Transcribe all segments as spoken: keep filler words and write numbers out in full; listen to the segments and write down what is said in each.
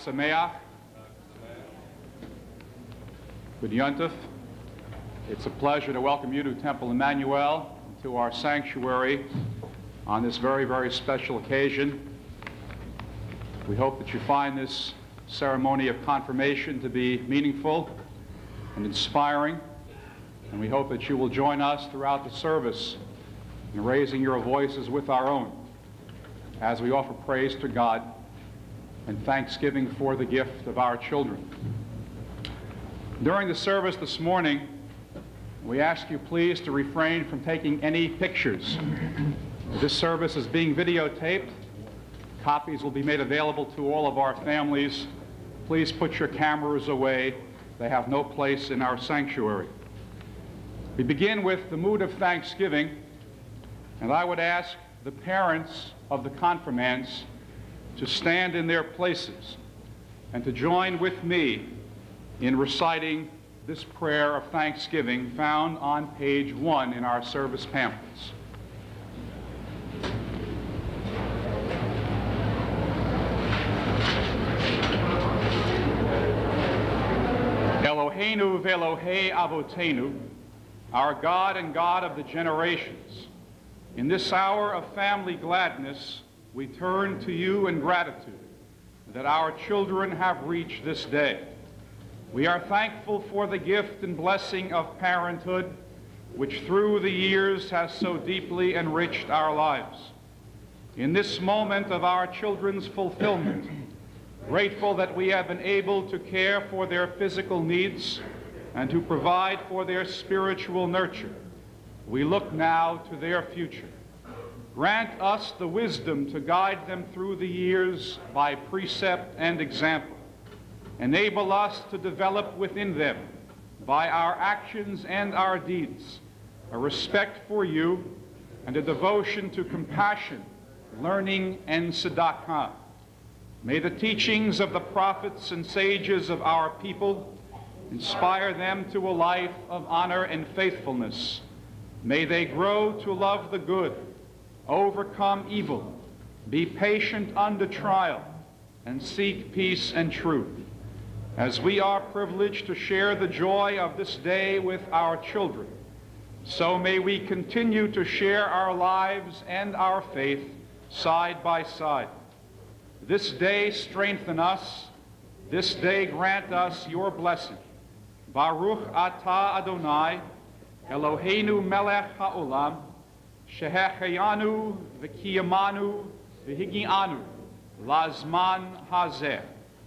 Sameach. Good Yontif. It's a pleasure to welcome you to Temple Emmanuel, to our sanctuary on this very, very special occasion. We hope that you find this ceremony of confirmation to be meaningful and inspiring, and we hope that you will join us throughout the service in raising your voices with our own as we offer praise to God and thanksgiving for the gift of our children. During the service this morning, we ask you please to refrain from taking any pictures. This service is being videotaped. Copies will be made available to all of our families. Please put your cameras away. They have no place in our sanctuary. We begin with the mood of thanksgiving, and I would ask the parents of the confirmands to stand in their places and to join with me in reciting this prayer of thanksgiving found on page one in our service pamphlets. Eloheinu ve'Elohei Avotenu, our God and God of the generations, in this hour of family gladness, we turn to you in gratitude that our children have reached this day. We are thankful for the gift and blessing of parenthood, which through the years has so deeply enriched our lives. In this moment of our children's fulfillment, grateful that we have been able to care for their physical needs and to provide for their spiritual nurture, we look now to their future. Grant us the wisdom to guide them through the years by precept and example. Enable us to develop within them, by our actions and our deeds, a respect for you and a devotion to compassion, learning, and tzedakah. May the teachings of the prophets and sages of our people inspire them to a life of honor and faithfulness. May they grow to love the good, overcome evil, be patient under trial, and seek peace and truth. As we are privileged to share the joy of this day with our children, so may we continue to share our lives and our faith side by side. This day strengthen us. This day grant us your blessing. Baruch atah Adonai, Eloheinu melech ha'olam, shehecheyanu v'kiyamanu v'higi'anu lazman hazeh.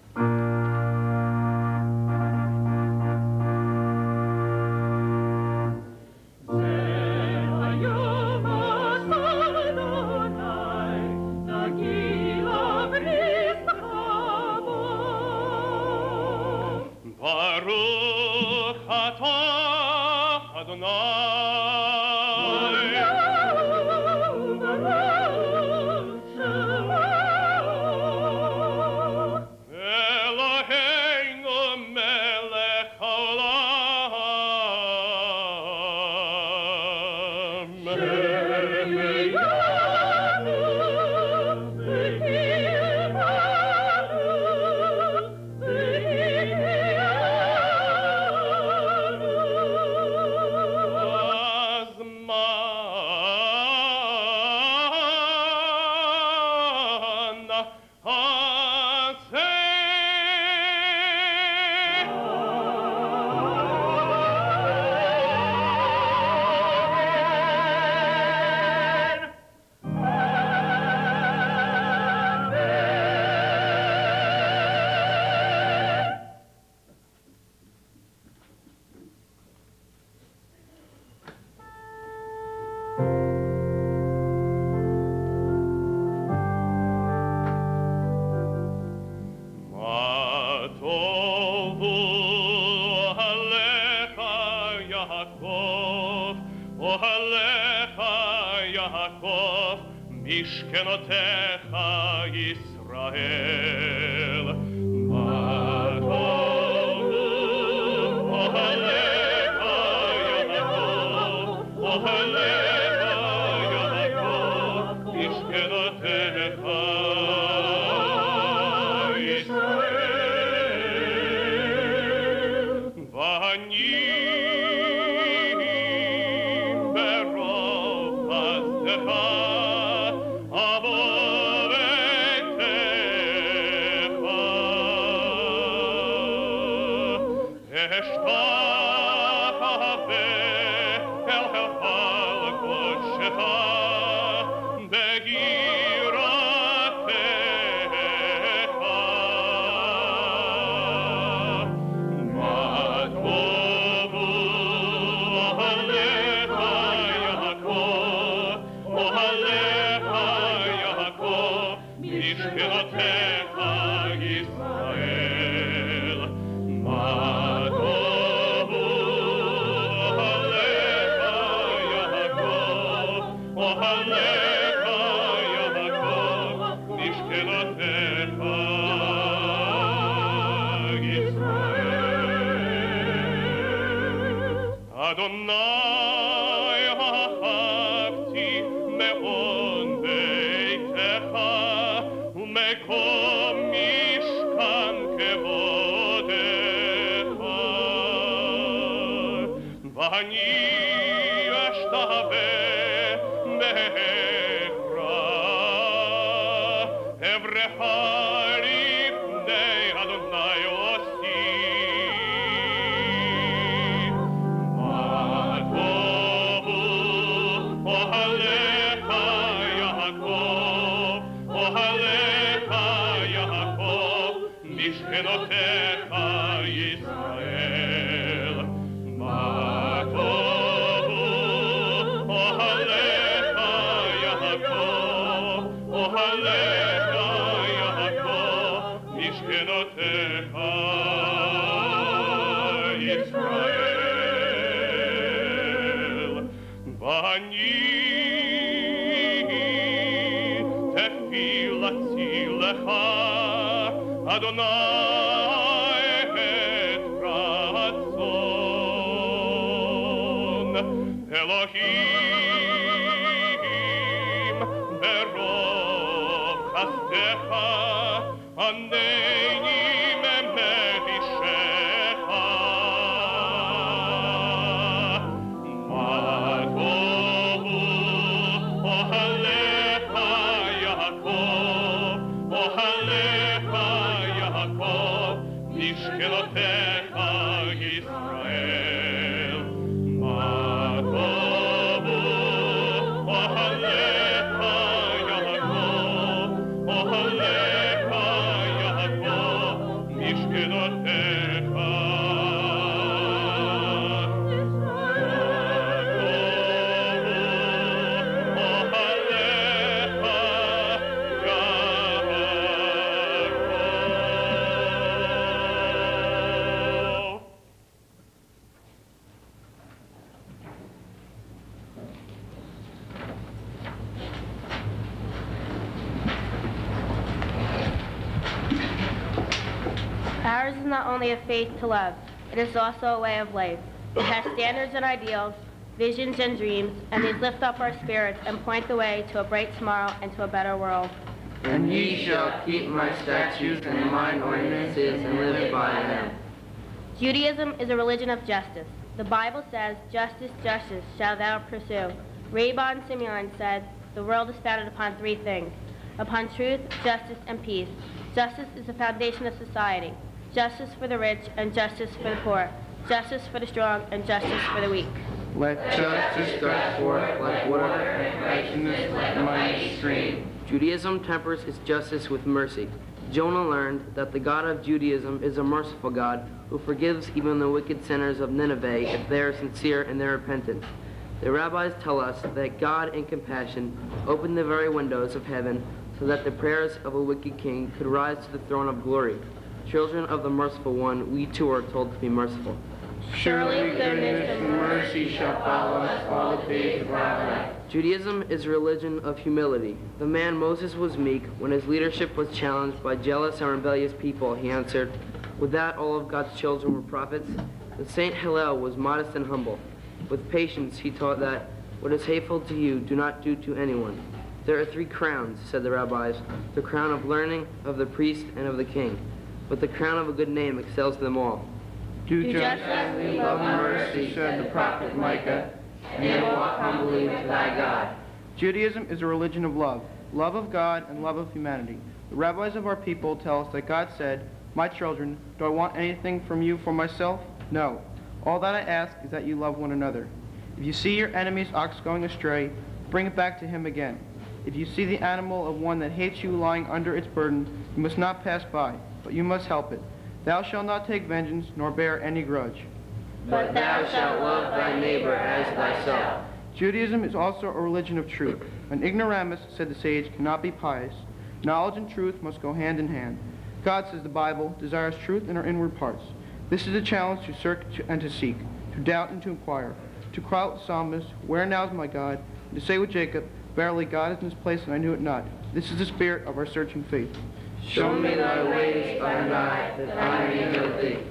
Mishkenotecha Yisrael. Mishkenotecha Yisrael. Ours is not only a faith to love, it is also a way of life. It has standards and ideals, visions and dreams, and these lift up our spirits and point the way to a bright tomorrow and to a better world. And ye shall keep my statutes and mine ordinances and live by them. Judaism is a religion of justice. The Bible says, justice, justice shall thou pursue. Rabban Simeon said, the world is founded upon three things, upon truth, justice, and peace. Justice is the foundation of society. Justice for the rich and justice for the poor. Justice for the strong and justice for the weak. Let justice gush forth like water and righteousness like a mighty stream. Judaism tempers its justice with mercy. Jonah learned that the God of Judaism is a merciful God who forgives even the wicked sinners of Nineveh if they are sincere in their repentance. The rabbis tell us that God in compassion opened the very windows of heaven so that the prayers of a wicked king could rise to the throne of glory. Children of the merciful one, we too are told to be merciful. Surely goodness and mercy shall follow us all the days of our life. Judaism is a religion of humility. The man Moses was meek. When his leadership was challenged by jealous and rebellious people, he answered, "With that all of God's children were prophets." The Saint Hillel was modest and humble. With patience, he taught that, "What is hateful to you, do not do to anyone." There are three crowns, said the rabbis, the crown of learning, of the priest, and of the king. But the crown of a good name excels them all. Do justly, love mercy, said the prophet Micah, and walk humbly with thy God. Judaism is a religion of love, love of God and love of humanity. The rabbis of our people tell us that God said, "My children, do I want anything from you for myself? No. All that I ask is that you love one another. If you see your enemy's ox going astray, bring it back to him again. If you see the animal of one that hates you lying under its burden, you must not pass by, but you must help it. Thou shalt not take vengeance, nor bear any grudge. But thou shalt love thy neighbor as thyself. Judaism is also a religion of truth. An ignoramus, said the sage, cannot be pious. Knowledge and truth must go hand in hand. God, says the Bible, desires truth in our inward parts. This is a challenge to search and to seek, to doubt and to inquire, to cry out with the psalmist, where now is my God? And to say with Jacob, verily God is in this place and I knew it not. This is the spirit of our searching faith. Show me thy ways, Adonai, that I may know thee.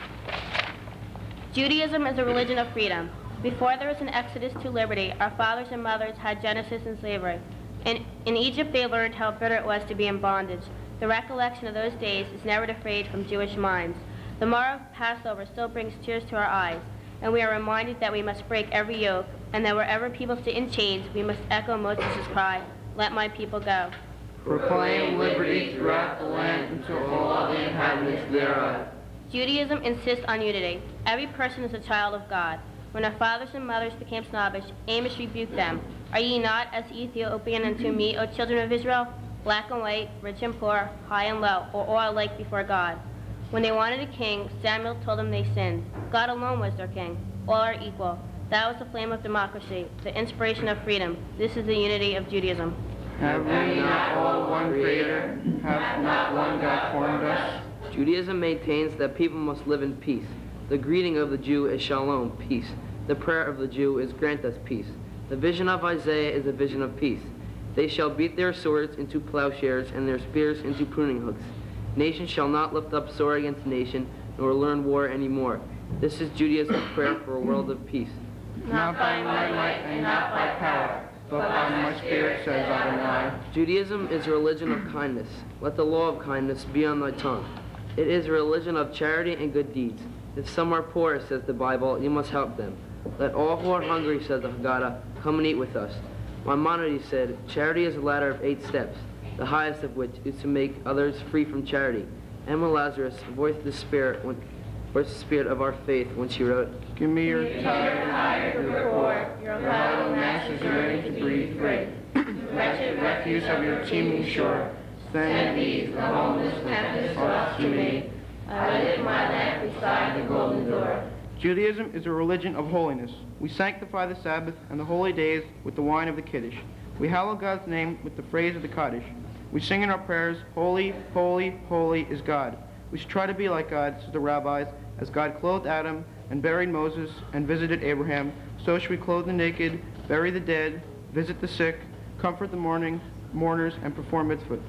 Judaism is a religion of freedom. Before there was an exodus to liberty, our fathers and mothers had Genesis and slavery. In, in Egypt they learned how bitter it was to be in bondage. The recollection of those days is never to fade from Jewish minds. The morrow of Passover still brings tears to our eyes, and we are reminded that we must break every yoke, and that wherever people sit in chains, we must echo Moses' cry, let my people go. Proclaim liberty throughout the land unto all the inhabitants thereof. Judaism insists on unity. Every person is a child of God. When our fathers and mothers became snobbish, Amos rebuked them. Are ye not as the Ethiopian unto me, O children of Israel? Black and white, rich and poor, high and low, or all alike before God. When they wanted a king, Samuel told them they sinned. God alone was their king. All are equal. That was the flame of democracy, the inspiration of freedom. This is the unity of Judaism. Have we not all one Creator? Hath not one God formed us? Judaism maintains that people must live in peace. The greeting of the Jew is shalom, peace. The prayer of the Jew is grant us peace. The vision of Isaiah is a vision of peace. They shall beat their swords into plowshares and their spears into pruning hooks. Nation shall not lift up sword against nation, nor learn war any more. This is Judaism's prayer for a world of peace. Not by my might and not by power, but by my spirit, says Adonai. Judaism is a religion of kindness. Let the law of kindness be on thy tongue. It is a religion of charity and good deeds. If some are poor, says the Bible, you must help them. Let all who are hungry, says the Haggadah, come and eat with us. Maimonides said, charity is a ladder of eight steps, the highest of which is to make others free from charity. Emma Lazarus voiced the spirit, when, voiced the spirit of our faith when she wrote, Give me your Tired, your poor, your hollow masses ready to breathe free. Wretched refuse of your teeming shore, send these, the homeless tempest-tossed to me. I lit my lamp beside the golden door. Judaism is a religion of holiness. We sanctify the Sabbath and the holy days with the wine of the Kiddush. We hallow God's name with the phrase of the Kaddish. We sing in our prayers, holy, holy, holy is God. We should try to be like God, says the rabbis, as God clothed Adam and buried Moses and visited Abraham, so should we clothe the naked, bury the dead, visit the sick, comfort the mourning, mourners, and perform mitzvot.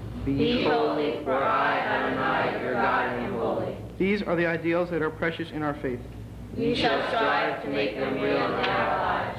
Be holy, for I, Adonai, your God, am holy. These are the ideals that are precious in our faith. We shall strive to make them real in our lives.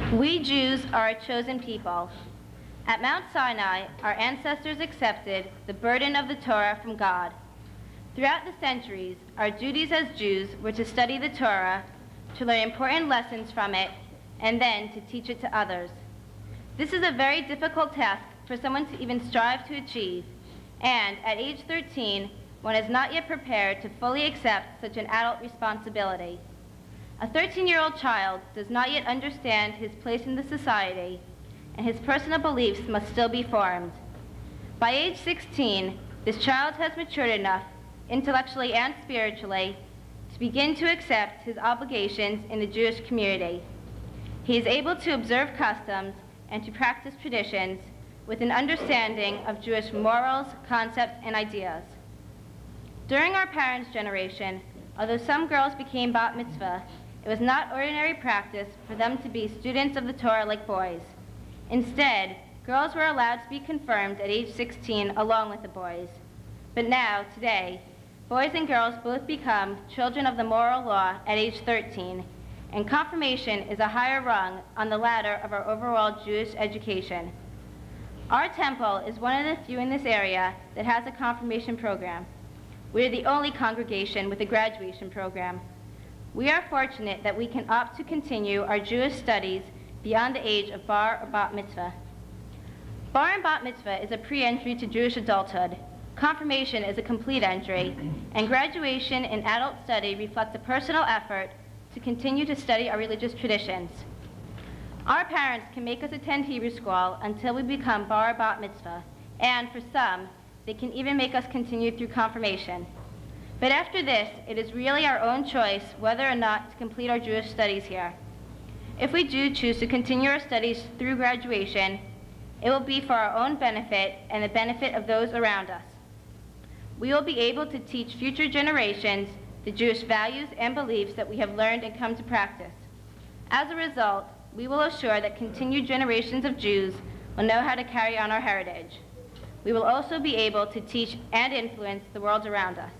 We Jews are a chosen people. At Mount Sinai, our ancestors accepted the burden of the Torah from God. Throughout the centuries, our duties as Jews were to study the Torah, to learn important lessons from it, and then to teach it to others. This is a very difficult task for someone to even strive to achieve, and at age thirteen, one is not yet prepared to fully accept such an adult responsibility. A thirteen-year-old child does not yet understand his place in the society, and his personal beliefs must still be formed. By age sixteen, this child has matured enough, intellectually and spiritually, to begin to accept his obligations in the Jewish community. He is able to observe customs and to practice traditions with an understanding of Jewish morals, concepts, and ideas. During our parents' generation, although some girls became bat mitzvah, it was not ordinary practice for them to be students of the Torah like boys. Instead, girls were allowed to be confirmed at age sixteen along with the boys. But now, today, boys and girls both become children of the moral law at age thirteen, and confirmation is a higher rung on the ladder of our overall Jewish education. Our temple is one of the few in this area that has a confirmation program. We are the only congregation with a graduation program. We are fortunate that we can opt to continue our Jewish studies beyond the age of bar or bat mitzvah. Bar and bat mitzvah is a pre-entry to Jewish adulthood. Confirmation is a complete entry, and graduation in adult study reflects a personal effort to continue to study our religious traditions. Our parents can make us attend Hebrew school until we become bar or bat mitzvah, and for some, they can even make us continue through confirmation. But after this, it is really our own choice whether or not to complete our Jewish studies here. If we do choose to continue our studies through graduation, it will be for our own benefit and the benefit of those around us. We will be able to teach future generations the Jewish values and beliefs that we have learned and come to practice. As a result, we will assure that continued generations of Jews will know how to carry on our heritage. We will also be able to teach and influence the world around us.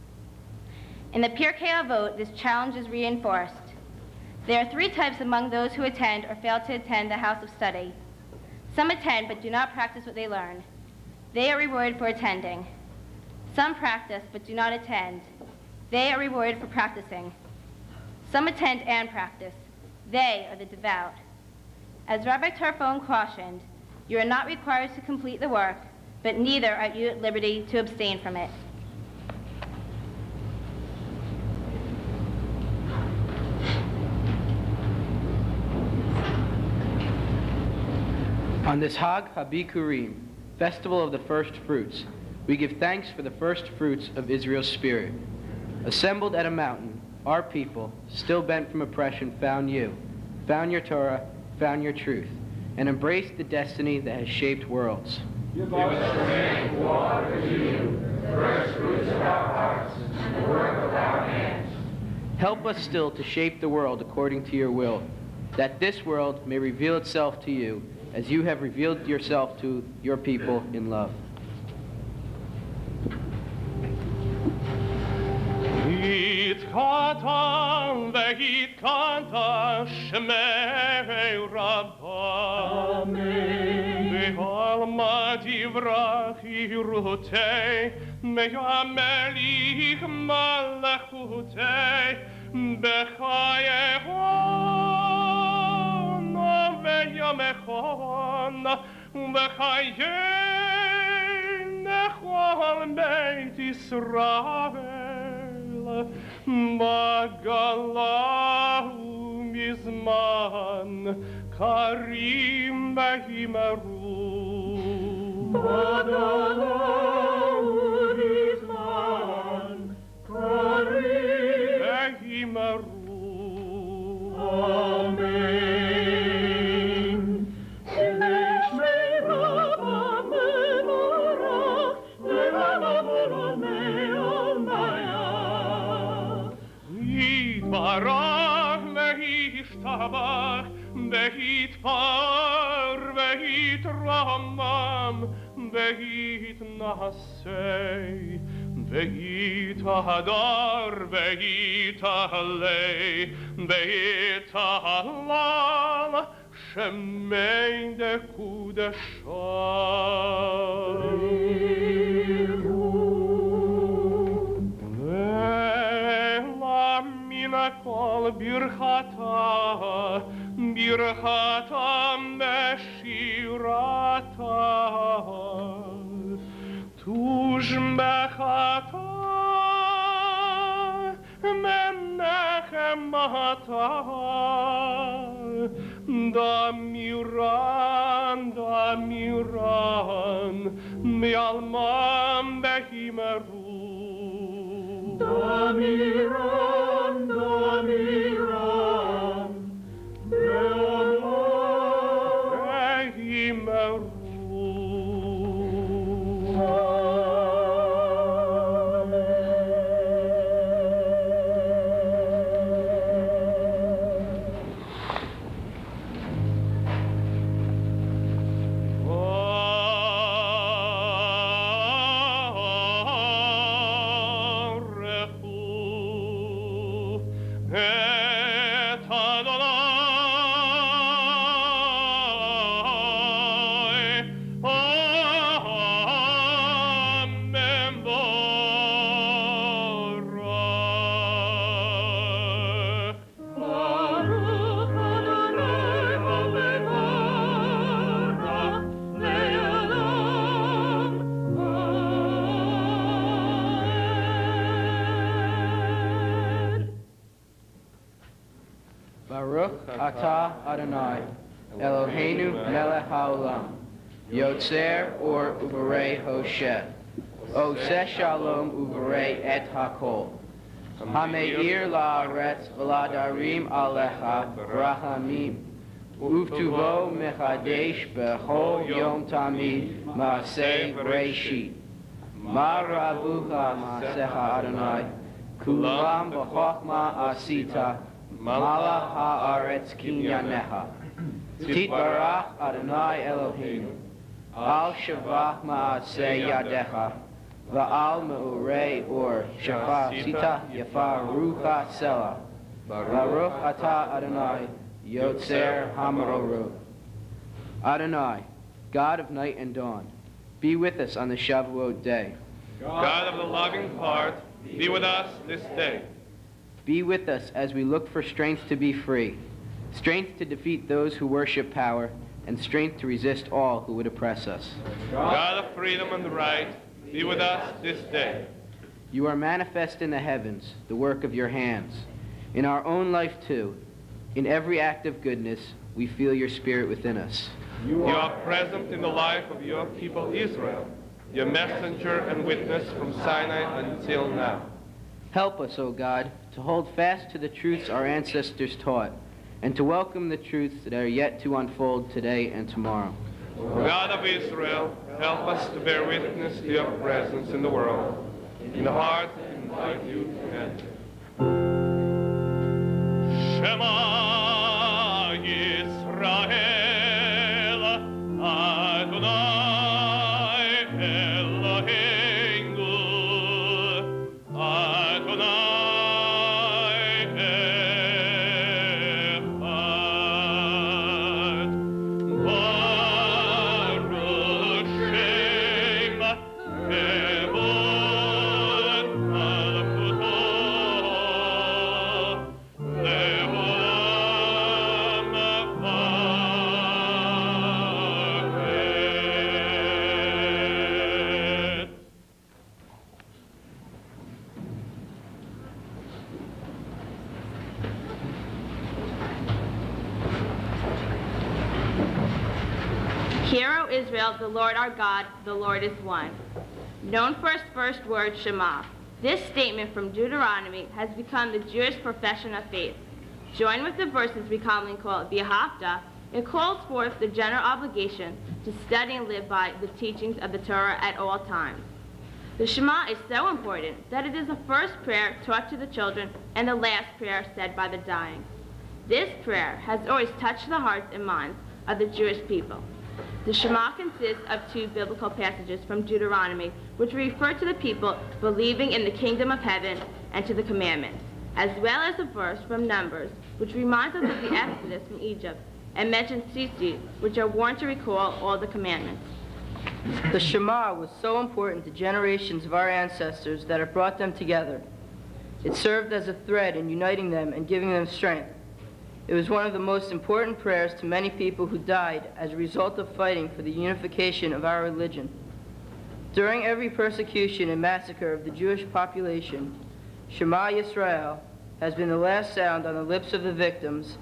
In the Pirkei Avot, this challenge is reinforced. There are three types among those who attend or fail to attend the house of study. Some attend but do not practice what they learn. They are rewarded for attending. Some practice but do not attend. They are rewarded for practicing. Some attend and practice. They are the devout. As Rabbi Tarfon cautioned, you are not required to complete the work, but neither are you at liberty to abstain from it. On this Hag HaBikurim, festival of the first fruits, we give thanks for the first fruits of Israel's spirit. Assembled at a mountain, our people, still bent from oppression, found you, found your Torah, found your truth, and embraced the destiny that has shaped worlds. Give us the rain of water to you, the first fruits of our hearts, and the work of our hands. Help us still to shape the world according to your will, that this world may reveal itself to you as you have revealed yourself to your people in love. Yitkatan veyitkanta shmei Rabbah. Amen. Ve'alma divrach yirutei me'yamelich malachutei b'chayehon ve'yamechon ve'chayen nechol beit Yisrael bagalahu mizman karim behimeru bagalahu mizman karim behimeru. Amen. Eleshmei Rabbah menorach le'alav me'omaya Yitbarach ve'yishtabach ve'yitpar ve'yitramam ve'yitnasei ve'yitahadar ve'yitahalei ve'yitahalal Shemein de Kudesha. Ve'la mina kol birchata, birchata meshirata, tushmechata menechemata, damiran, damiran, mialmam behimeru. Damiran, damiran, behimeru. Baruch atah Adonai, Eloheinu melech haolam, Yotzer or uvarei Hosheh, Oseh shalom uvarei et hakol, Hameir la'aretz v'ladarim alecha rahamim, Uvtuvo mechadesh bechol yom tamid ma'aseh reishit, Ma'ravucha ma'asecha Adonai, Kulam b'chochma asita, Malach ha'aretz kinyanecha. Titbarach Adonai Eloheinu. Al shavach ma'aseh yadecha. Va'al me'urei or shafa sita yafa rucha sela. Baruch atah Adonai Yotzer hamaroru. Adonai, God of night and dawn, be with us on the Shavuot day. God of the loving heart, be with us this day. Be with us as we look for strength to be free, strength to defeat those who worship power, and strength to resist all who would oppress us. God of freedom and right, be with us this day. You are manifest in the heavens, the work of your hands. In our own life, too, in every act of goodness, we feel your spirit within us. You are present in the life of your people Israel, your messenger and witness from Sinai until now. Help us, O God, to hold fast to the truths our ancestors taught, and to welcome the truths that are yet to unfold today and tomorrow. God of Israel, help us to bear witness to your presence in the world, in the hearts that invite you to enter. Shema Yisrael, Adonai Eloheinu, Adonai Echad. Baruch Shem Kevod Malchuto, Leolam Va'ed. Hear, O Israel, the Lord our God, the Lord is one. Known for its first word, Shema, this statement from Deuteronomy has become the Jewish profession of faith. Joined with the verses we commonly call V'ahavta, it calls forth the general obligation to study and live by the teachings of the Torah at all times. The Shema is so important that it is the first prayer taught to the children and the last prayer said by the dying. This prayer has always touched the hearts and minds of the Jewish people. The Shema consists of two biblical passages from Deuteronomy, which refer to the people believing in the kingdom of heaven and to the commandments, as well as a verse from Numbers, which reminds us of the exodus from Egypt and mentions tzitzit, which are worn to recall all the commandments. The Shema was so important to generations of our ancestors that it brought them together. It served as a thread in uniting them and giving them strength. It was one of the most important prayers to many people who died as a result of fighting for the unification of our religion. During every persecution and massacre of the Jewish population, Shema Yisrael has been the last sound on the lips of the victims.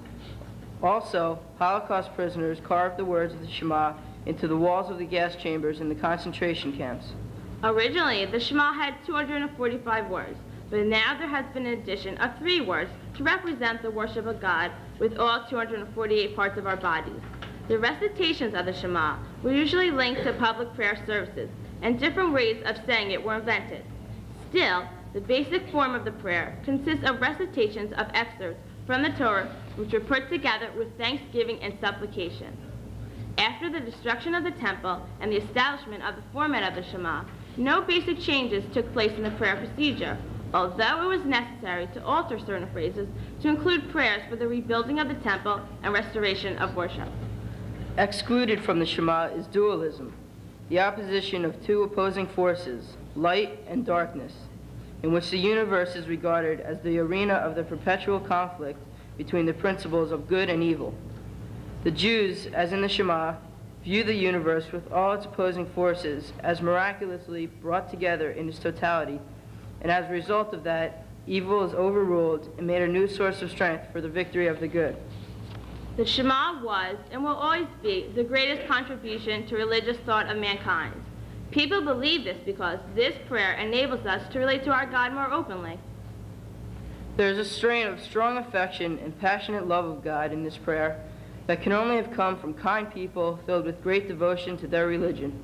Also, Holocaust prisoners carved the words of the Shema into the walls of the gas chambers in the concentration camps. Originally, the Shema had two hundred forty-five words, but now there has been an addition of three words to represent the worship of God with all two hundred forty-eight parts of our bodies. The recitations of the Shema were usually linked to public prayer services, and different ways of saying it were invented. Still, the basic form of the prayer consists of recitations of excerpts from the Torah, which were put together with thanksgiving and supplication. After the destruction of the temple and the establishment of the format of the Shema, no basic changes took place in the prayer procedure, although it was necessary to alter certain phrases to include prayers for the rebuilding of the temple and restoration of worship. Excluded from the Shema is dualism, the opposition of two opposing forces, light and darkness, in which the universe is regarded as the arena of the perpetual conflict between the principles of good and evil. The Jews, as in the Shema, view the universe with all its opposing forces as miraculously brought together in its totality, and as a result of that, evil is overruled and made a new source of strength for the victory of the good. The Shema was and will always be the greatest contribution to religious thought of mankind. People believe this because this prayer enables us to relate to our God more openly. There is a strain of strong affection and passionate love of God in this prayer that can only have come from kind people filled with great devotion to their religion.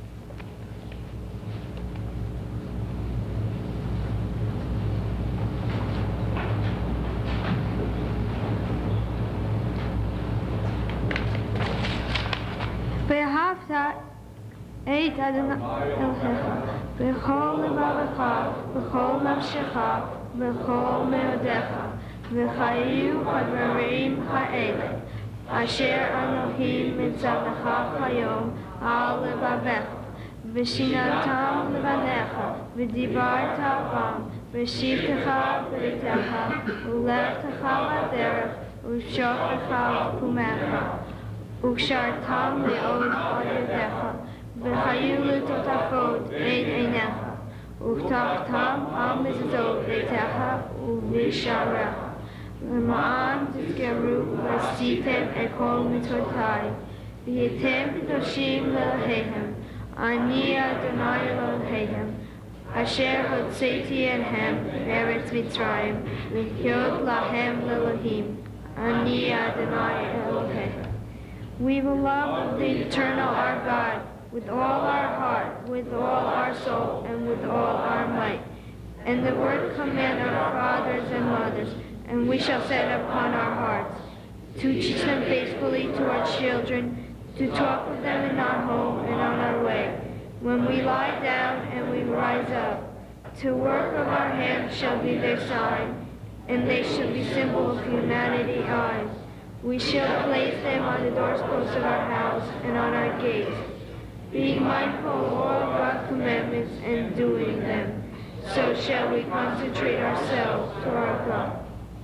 ואהבת את אדוני אלוהיך בכל לבבך, בכל נפשך, בכל מאודיך, וחיו הדברים האלה אשר אלוהים מצווך היום על לבבך, ושיננתם לבניך, ודיברת בם, ושבתך בביתך, ולכתך לדרך, ושוכבך וקומך. וקשרתם מאוד על ידיך, וחיו לטוטפות את עיניך, וכתבתם על מזוזות ביתך ובשעריך, למען תזכרו ועשיתם את כל מצוותיי, והייתם קדושים לאלוהיהם, אני אדוני אלוהיהם, אשר הוצאתי אתכם מארץ מצרים, להיות להם לאלוהים, אני אדוני אלוהיהם. We will love the eternal our God with all our heart, with all our soul, and with all our might. And the word command our fathers and mothers, and we shall set upon our hearts, to teach them faithfully to our children, to talk with them in our home and on our way, when we lie down and we rise up. To work of our hands shall be their sign, and they shall be symbol of humanity eyes. We shall place them on the doorposts of our house and on our gates, being mindful of all God's commandments and doing them. So shall we concentrate ourselves to our God.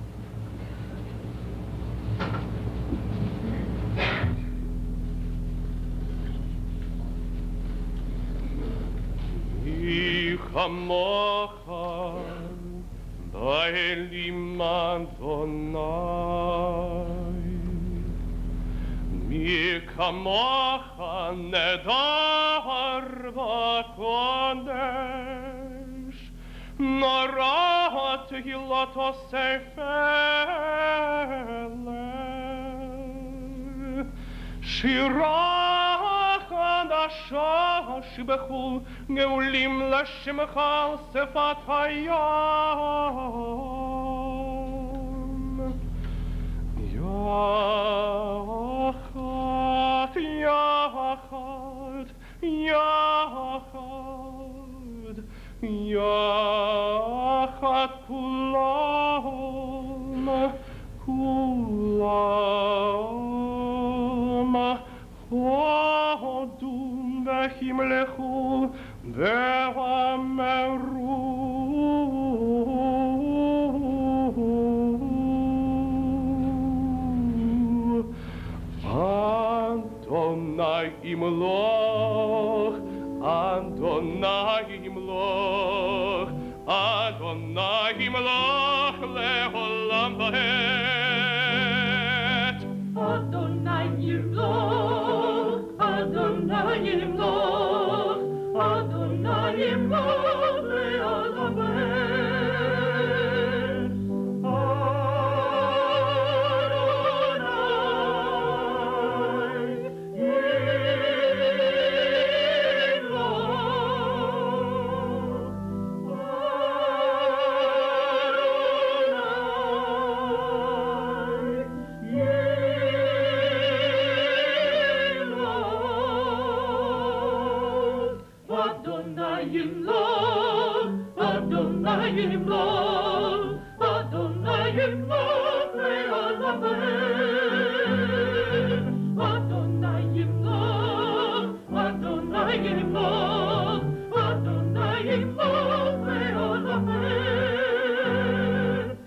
Mi kamocha nedar vakodesh, narat hilato sefele, shirach adashash bechul geulim lashimcha sefat hayom. Yachad, Yachad, Yachad, Yachad kulam, kulam. Odum vehimlechu ve'ameru Adonai imloch, Adonai imloch, Adonai imloch le'olam va'et. Adonai yimloch, Adonai yimloch, Adonai yimloch le'olam va'ed. Adonai yimloch, Adonai yimloch, Adonai yimloch le'olam va'ed. Adonai yimloch, Adonai yimloch, Adonai yimloch le'olam va'ed.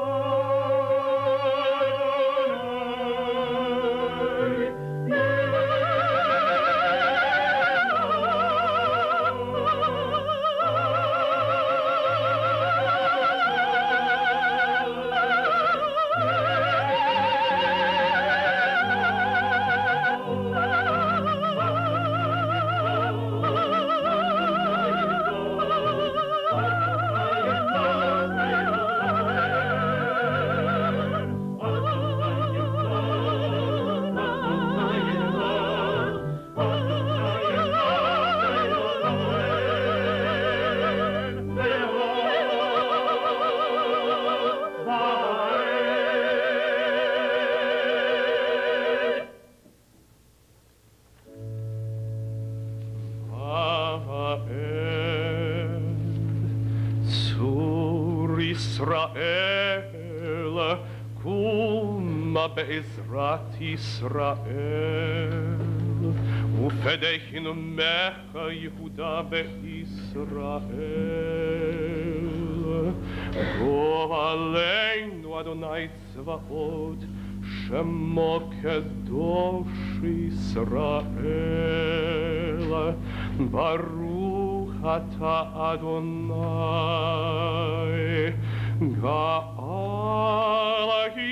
Israel, kuma be'ezrat Yisrael, ufedechinu mecha Yehuda be'Yisrael. Go aleinu Adonai Tzvaot, Shemo Kadosh Yisrael, Baruch Ata Adonai, Ga'al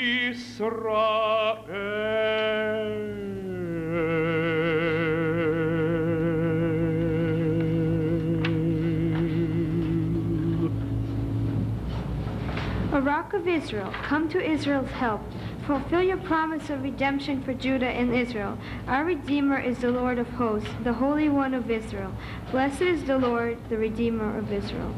Yisrael. O Rock of Israel, come to Israel's help. Fulfill your promise of redemption for Judah and Israel. Our Redeemer is the Lord of hosts, the Holy One of Israel. Blessed is the Lord, the Redeemer of Israel.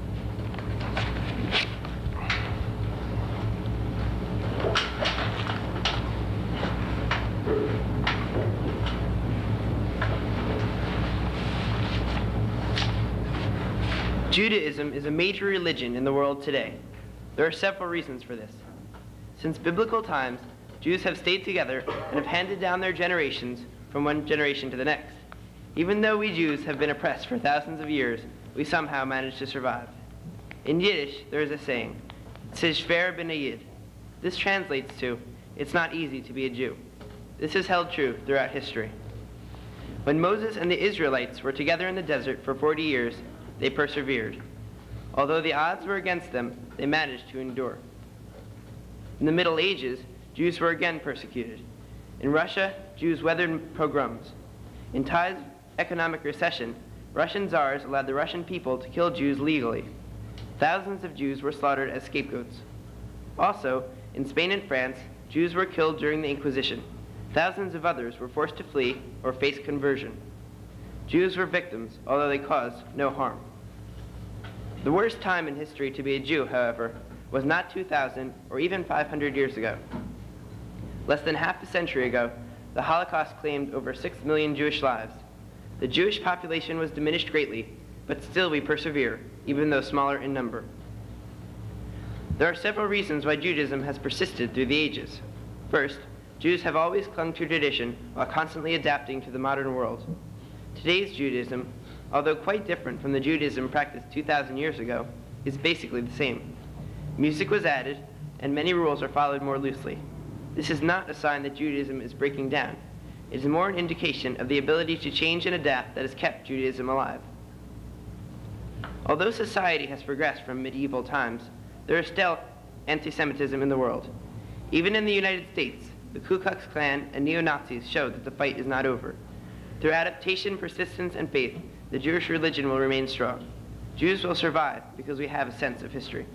Judaism is a major religion in the world today. There are several reasons for this. Since biblical times, Jews have stayed together and have handed down their generations from one generation to the next. Even though we Jews have been oppressed for thousands of years, we somehow managed to survive. In Yiddish, there is a saying, "Tzis schwer bin a Yid." This translates to, "It's not easy to be a Jew." This has held true throughout history. When Moses and the Israelites were together in the desert for forty years, they persevered. Although the odds were against them, they managed to endure. In the Middle Ages, Jews were again persecuted. In Russia, Jews weathered pogroms. In times of economic recession, Russian czars allowed the Russian people to kill Jews legally. Thousands of Jews were slaughtered as scapegoats. Also, in Spain and France, Jews were killed during the Inquisition. Thousands of others were forced to flee or face conversion. Jews were victims, although they caused no harm. The worst time in history to be a Jew, however, was not two thousand or even five hundred years ago. Less than half a century ago, the Holocaust claimed over six million Jewish lives. The Jewish population was diminished greatly, but still we persevere, even though smaller in number. There are several reasons why Judaism has persisted through the ages. First, Jews have always clung to tradition while constantly adapting to the modern world. Today's Judaism, although quite different from the Judaism practiced two thousand years ago, is basically the same. Music was added, and many rules are followed more loosely. This is not a sign that Judaism is breaking down. It is more an indication of the ability to change and adapt that has kept Judaism alive. Although society has progressed from medieval times, there is still anti-Semitism in the world. Even in the United States, the Ku Klux Klan and neo-Nazis show that the fight is not over. Through adaptation, persistence, and faith, the Jewish religion will remain strong. Jews will survive because we have a sense of history.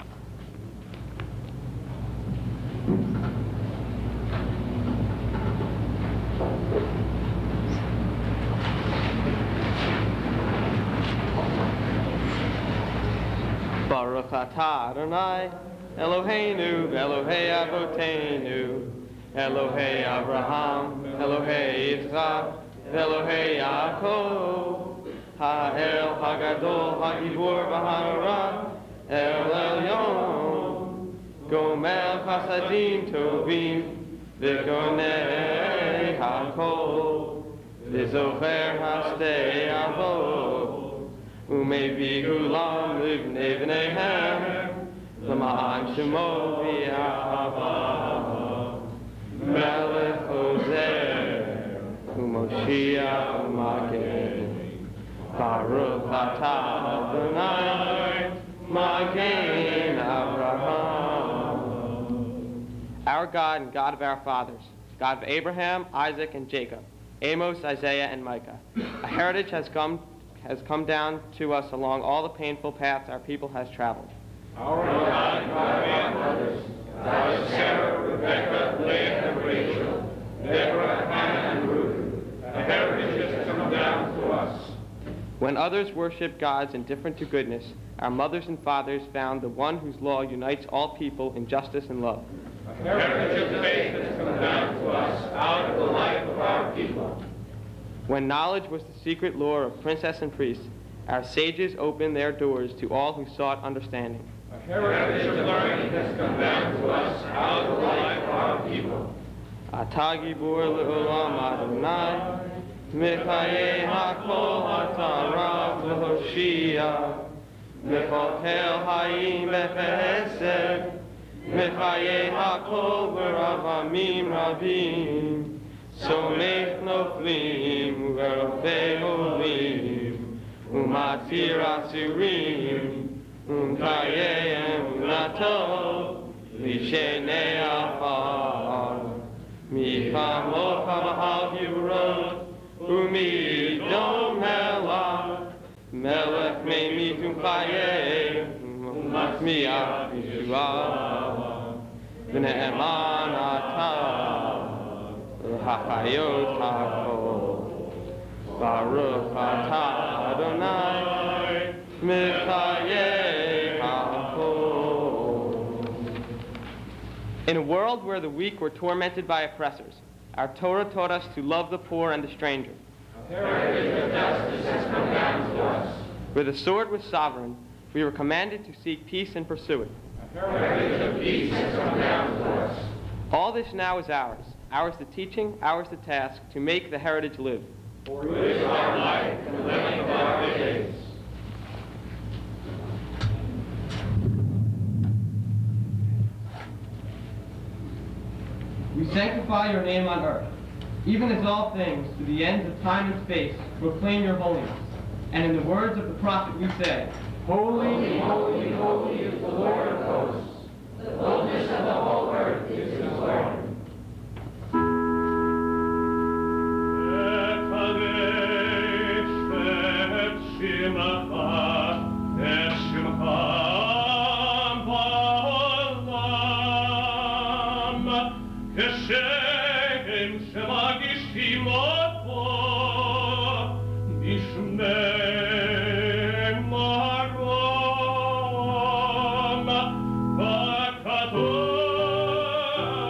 Baruch atah Adonai, Eloheinu, Elohei Avoteinu, Elohei Abraham, Elohei Yitzchak, Elohei Yaakov, Ha'el Hagadol, Ha'gibor V'Ha'ara, El Elyon, Gomel Chasadim Tovim, V'Gonei HaKol, V'Zocher Hastei Avot, Umevi Gulam Livnei V'neihem, L'ma'an Shemo V'Yahava, Melech Ozer, U'Moshiach U'Magen, Baruch atah Adonai, Magen Avraham. Our God and God of our fathers, God of Abraham, Isaac, and Jacob, Amos, Isaiah, and Micah, a heritage has come has come down to us along all the painful paths our people has traveled. Our God and God of our fathers, God of Sarah, Rebekah, Leah, and Rachel, Deborah, Hannah, and Ruth, a heritage has come down to us. When others worship gods indifferent to goodness, our mothers and fathers found the one whose law unites all people in justice and love. A heritage of faith has come down to us out of the life of our people. When knowledge was the secret lore of princess and priest, our sages opened their doors to all who sought understanding. A heritage of learning has come down to us out of the life of our people. Atah Gibor Le'olam Adonai, Michaye HaKol HaTarav L'Hoshia, Mechotel Hayim B'Chesed, Michaye HaKol V'Ravamim Rabim, Somech Noflim U'Verofei Olim, U'Matir Asirim, U'Mkayem U'Natov, Lishenei Afar, Michamoch HaMahal Yurot, U'Midom Melach, Melech Meimit U'Mkayem, U'Matmiach Yeshua, V'Ne'eman Atah, L'Hachayot HaKol, Baruch atah Adonai, Michayeh HaKol. In a world where the weak were tormented by oppressors, our Torah taught us to love the poor and the stranger. A heritage of justice has come down to us. Where the sword was sovereign, we were commanded to seek peace and pursue it. A heritage of peace has come down to us. All this now is ours. Ours the teaching, ours the task, to make the heritage live. For you is our life and the length of our days. We sanctify your name on earth, even as all things, to the ends of time and space, proclaim your holiness. And in the words of the prophet we say, Holy, holy, holy is the Lord of hosts. The fullness of the whole earth is his throne. Marom, Bakato.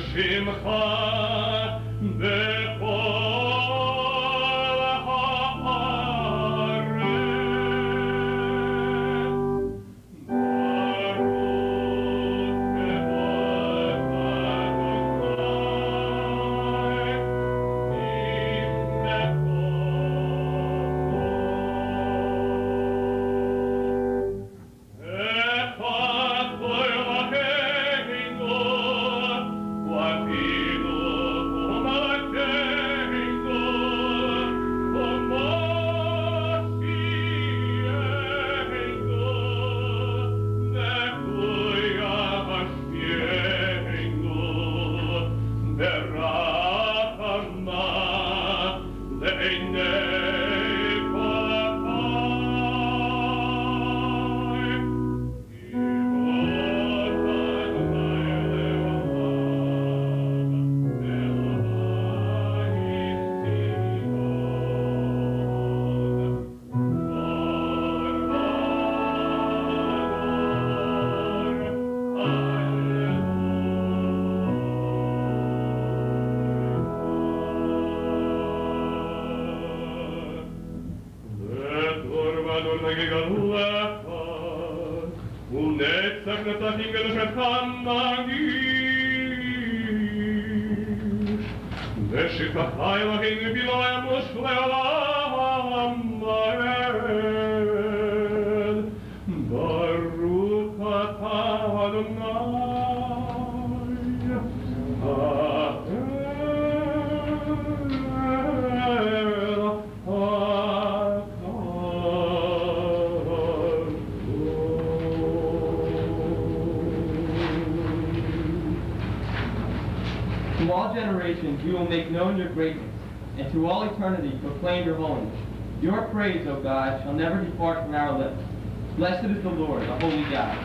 To all generations you will make known your greatness, and to all eternity proclaim your holiness. Your praise, O God, shall never depart from our lips. Blessed is the Lord, the holy God.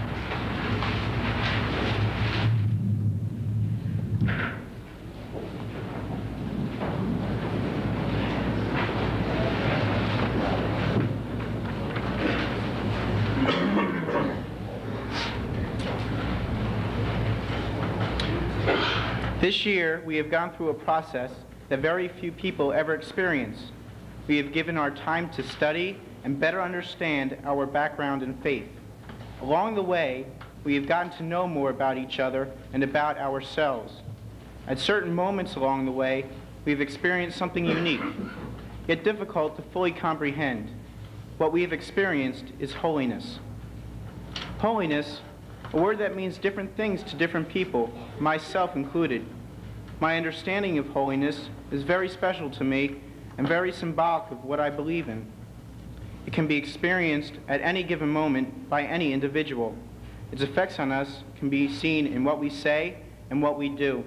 This year, we have gone through a process that very few people ever experience. We have given our time to study and better understand our background in faith. Along the way, we have gotten to know more about each other and about ourselves. At certain moments along the way, we've experienced something unique, yet difficult to fully comprehend. What we have experienced is holiness. Holiness, a word that means different things to different people, myself included. My understanding of holiness is very special to me and very symbolic of what I believe in. It can be experienced at any given moment by any individual. Its effects on us can be seen in what we say and what we do.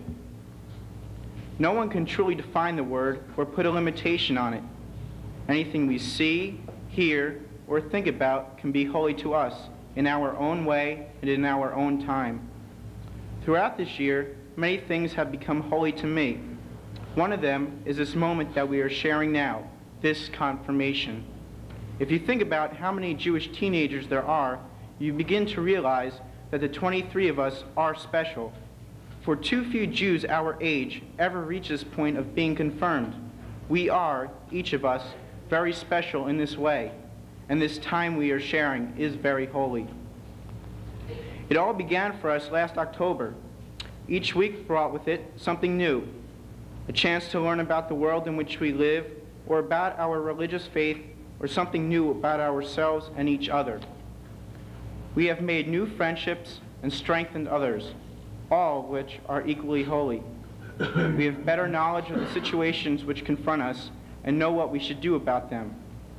No one can truly define the word or put a limitation on it. Anything we see, hear, or think about can be holy to us in our own way and in our own time. Throughout this year, many things have become holy to me. One of them is this moment that we are sharing now, this confirmation. If you think about how many Jewish teenagers there are, you begin to realize that the twenty-three of us are special. For too few Jews our age ever reach this point of being confirmed. We are, each of us, very special in this way, and this time we are sharing is very holy. It all began for us last October. Each week brought with it something new, a chance to learn about the world in which we live, or about our religious faith, or something new about ourselves and each other. We have made new friendships and strengthened others, all of which are equally holy. We have better knowledge of the situations which confront us and know what we should do about them.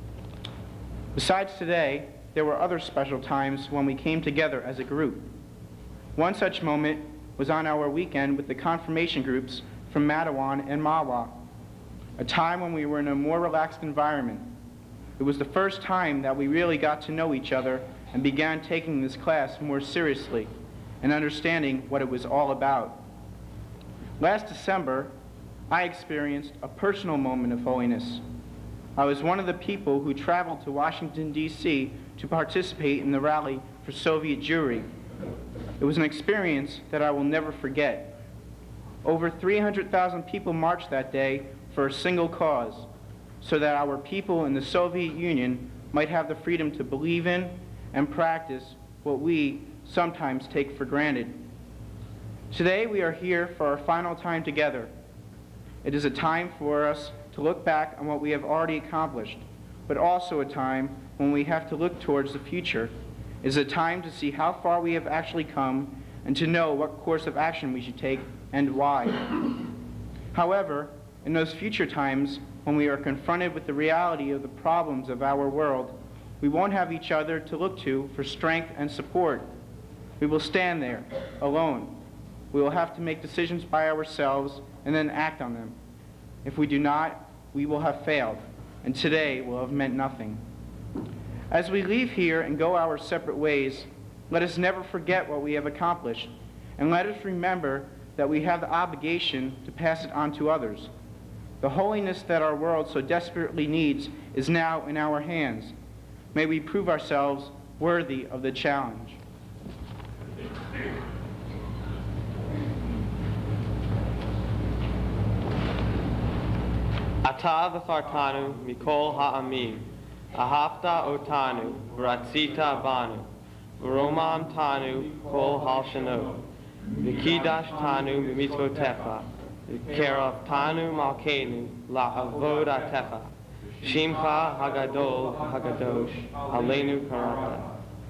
Besides today, there were other special times when we came together as a group. One such moment was on our weekend with the confirmation groups from Matawan and Mawa, a time when we were in a more relaxed environment. It was the first time that we really got to know each other and began taking this class more seriously and understanding what it was all about. Last December, I experienced a personal moment of holiness. I was one of the people who traveled to Washington, D C to participate in the rally for Soviet Jewry. It was an experience that I will never forget. Over three hundred thousand people marched that day for a single cause, so that our people in the Soviet Union might have the freedom to believe in and practice what we sometimes take for granted. Today we are here for our final time together. It is a time for us to look back on what we have already accomplished, but also a time when we have to look towards the future. It is a time to see how far we have actually come and to know what course of action we should take and why. However, in those future times, when we are confronted with the reality of the problems of our world, we won't have each other to look to for strength and support. We will stand there, alone. We will have to make decisions by ourselves and then act on them. If we do not, we will have failed, and today will have meant nothing. As we leave here and go our separate ways, let us never forget what we have accomplished, and let us remember that we have the obligation to pass it on to others. The holiness that our world so desperately needs is now in our hands. May we prove ourselves worthy of the challenge. Ata v'fartanu mikol ha'amim, ahavta otanu, v'ratzita banu, v'romam tanu kol halshanot, v'kidash tanu mimitzvotecha, v'kerav tanu malkeinu la'avod atecha, shimcha hagadol hagadosh, aleinu karata.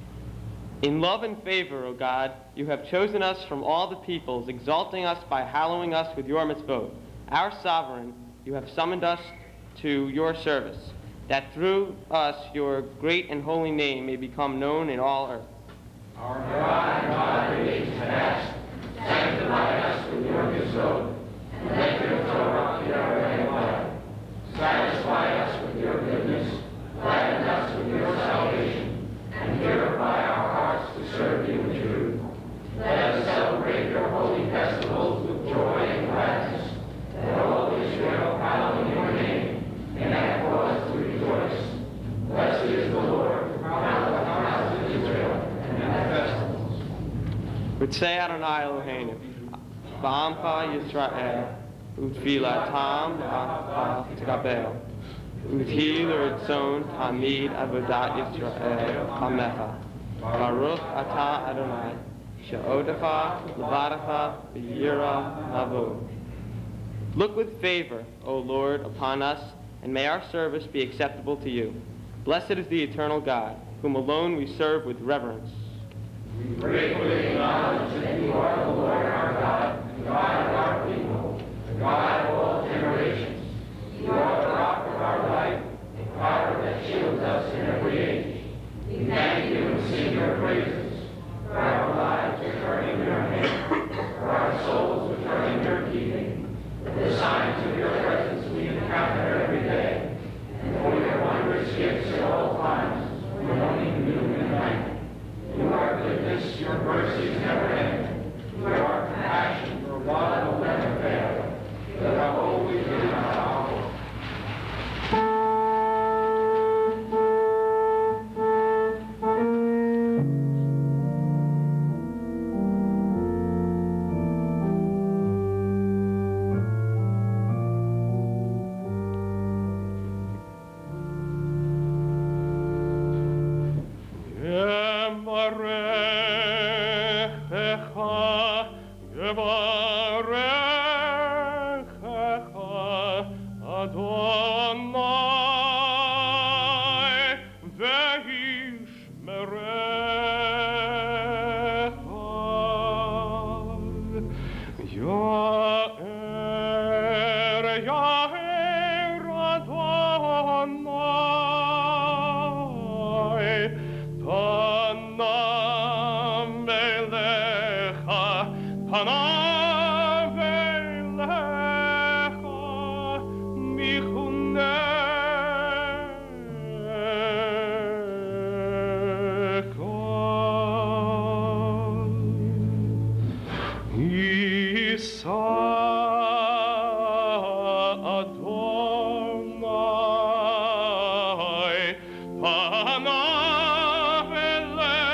In love and favor, O God, you have chosen us from all the peoples, exalting us by hallowing us with your mitzvot. Our sovereign, you have summoned us to your service, that through us your great and holy name may become known in all earth. Our God and God of ages past, sanctify us with your mitzvot, and let your Torah be our way of life. Satisfy us with your goodness, gladden us with your salvation, and purify our hearts to serve you in truth. Let us celebrate your holy festivals with joy and gladness, that all Israel hallowing your name may have cause to rejoice. Blessed is the Lord, who founded the house of Israel and the festivals. V'tzei Adonai Eloheinu, ba'amcha Yisrael, u'tfilatam ba'amcha t'kabel, u'ti l'ritzon tamid avodat Yisrael amecha. Baruch atah Adonai, she'odecha levadecha v'yira lavod. Look with favor, O Lord, upon us, and may our service be acceptable to you. Blessed is the eternal God, whom alone we serve with reverence. We gratefully acknowledge that you are the Lord our God, the God of our people, the God of all generations. You are the rock of our life, the power that shields us in every age. We thank you and sing your praises, for our lives which are in your hand, for our souls which are in your keeping, for the signs of your presence we encounter every day, and for your wondrous gifts at all times, morning, noon, and night. Your goodness, your mercies never end. Your compassion for God will never fail. You have always been our power.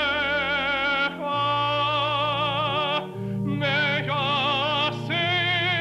May I sing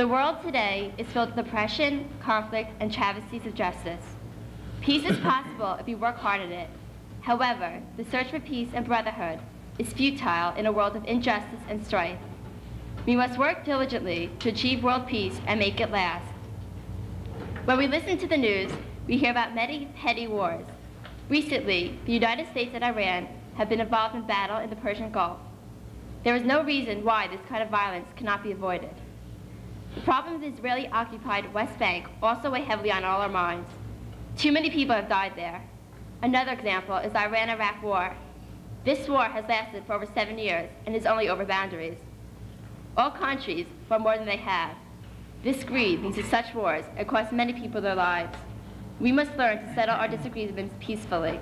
The world today is filled with oppression, conflict, and travesties of justice. Peace is possible if we work hard at it. However, the search for peace and brotherhood is futile in a world of injustice and strife. We must work diligently to achieve world peace and make it last. When we listen to the news, we hear about many petty wars. Recently, the United States and Iran have been involved in battle in the Persian Gulf. There is no reason why this kind of violence cannot be avoided. The problem of the Israeli-occupied West Bank also weigh heavily on all our minds. Too many people have died there. Another example is the Iran-Iraq war. This war has lasted for over seven years and is only over boundaries. All countries want more than they have. This greed leads to such wars and costs many people their lives. We must learn to settle our disagreements peacefully.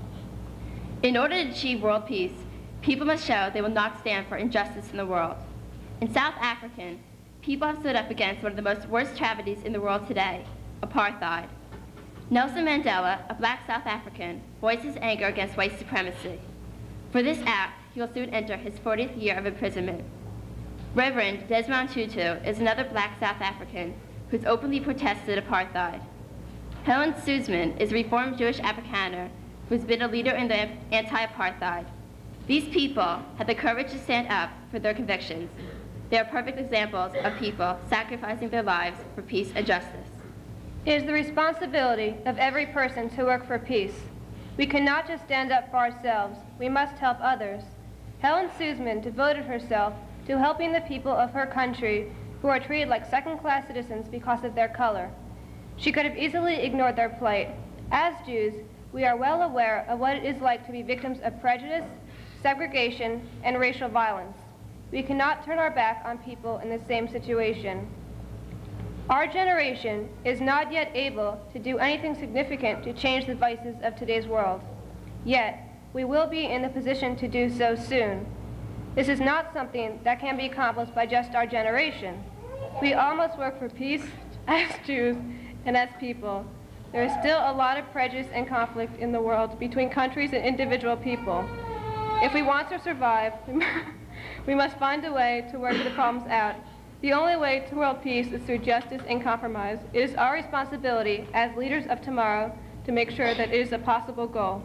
In order to achieve world peace, people must show they will not stand for injustice in the world. In South Africa, people have stood up against one of the most worst tragedies in the world today, apartheid. Nelson Mandela, a black South African, voiced his anger against white supremacy. For this act, he will soon enter his fortieth year of imprisonment. Reverend Desmond Tutu is another black South African who has openly protested apartheid. Helen Suzman is a reformed Jewish Afrikaner who has been a leader in the anti-apartheid. These people had the courage to stand up for their convictions. They are perfect examples of people sacrificing their lives for peace and justice. It is the responsibility of every person to work for peace. We cannot just stand up for ourselves. We must help others. Helen Suzman devoted herself to helping the people of her country who are treated like second-class citizens because of their color. She could have easily ignored their plight. As Jews, we are well aware of what it is like to be victims of prejudice, segregation, and racial violence. We cannot turn our back on people in the same situation. Our generation is not yet able to do anything significant to change the vices of today's world. Yet, we will be in the position to do so soon. This is not something that can be accomplished by just our generation. We all must work for peace as Jews and as people. There is still a lot of prejudice and conflict in the world between countries and individual people. If we want to survive, we must find a way to work the problems out. The only way to world peace is through justice and compromise. It is our responsibility as leaders of tomorrow to make sure that it is a possible goal.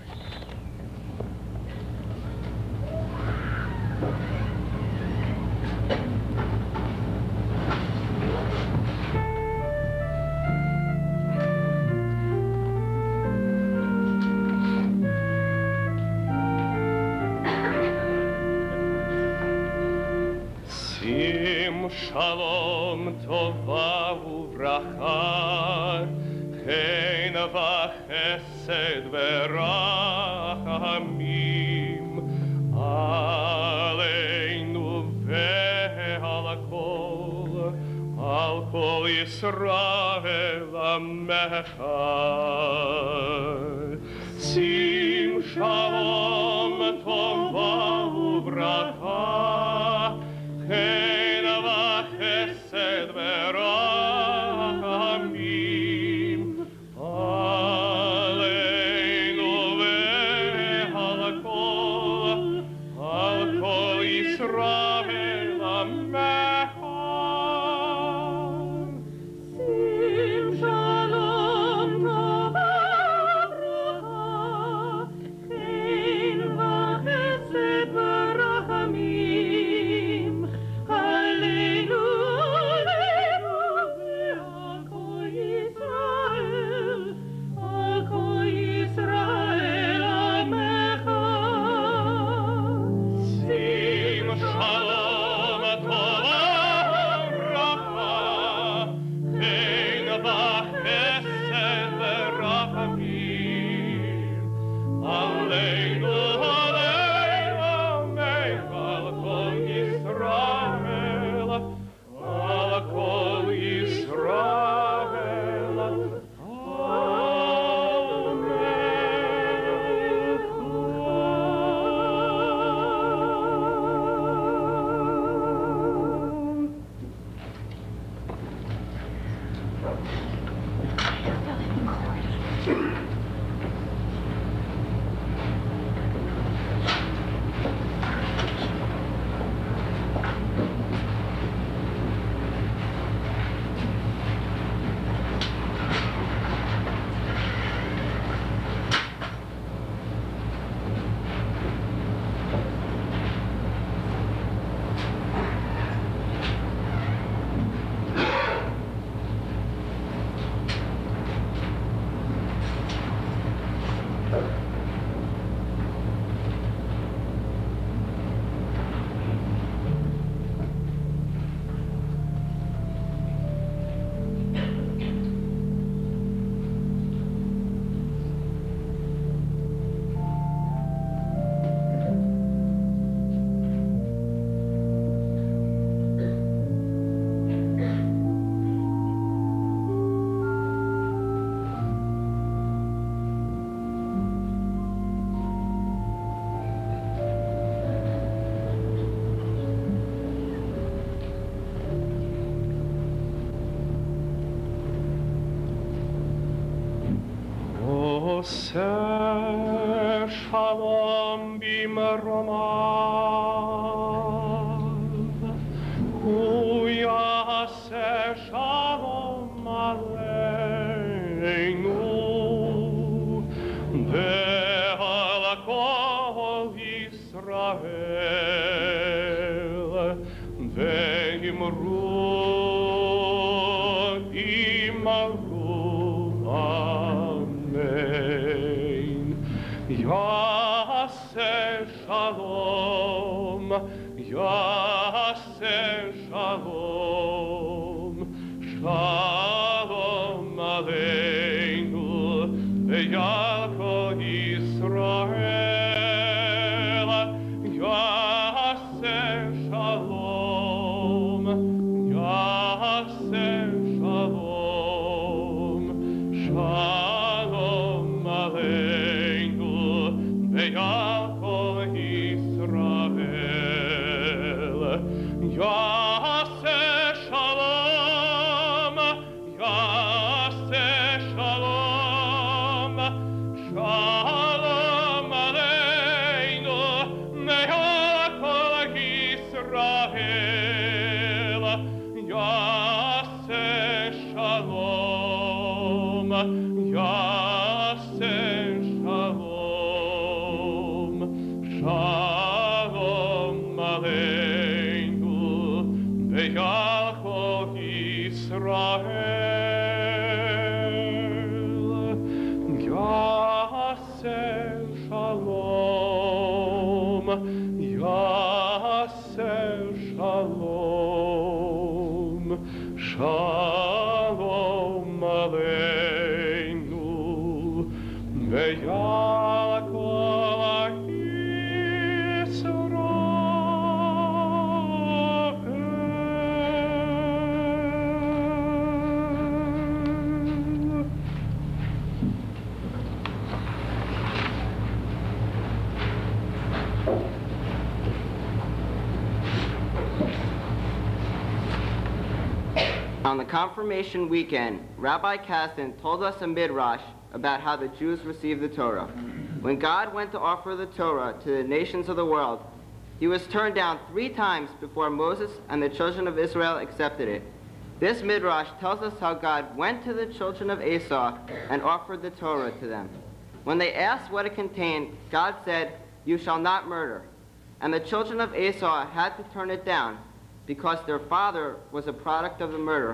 Shalom tova uvracha, chen v'chesed v'rachamim, aleinu ve'al kol, al kol Yisrael amecha. Sim shalom tova uvracha, chen Chesed v'rachamim, aleinu ve'al kol, al kol Yisrael amecha. Sim shalom tova Ser shalom b'maromav, hu yaseh shalom aleinu, ve'al kol Yisrael, ve'imru imaru amen. Yaseh shalom, Yaseh shalom, shalom aleinu, ve'al kol Yisrael, Yaseh shalom, Yaseh shalom, shalom aleinu, ve'al kol Yisrael, Yaseh shalom, Yaseh shalom, shalom aleinu, ve'al kol Yisrael, Yaseh shalom, Yaseh shalom, shalom aleinu, ve'al kol Yisrael, Yaseh shalom, Yaseh shalom, shalom aleinu, ve'al kol Yisrael. On the confirmation weekend, Rabbi Kasdan told us a midrash about how the Jews received the Torah. When God went to offer the Torah to the nations of the world, he was turned down three times before Moses and the children of Israel accepted it. This midrash tells us how God went to the children of Esau and offered the Torah to them. When they asked what it contained, God said, "You shall not murder." And the children of Esau had to turn it down because their father was a product of the murder.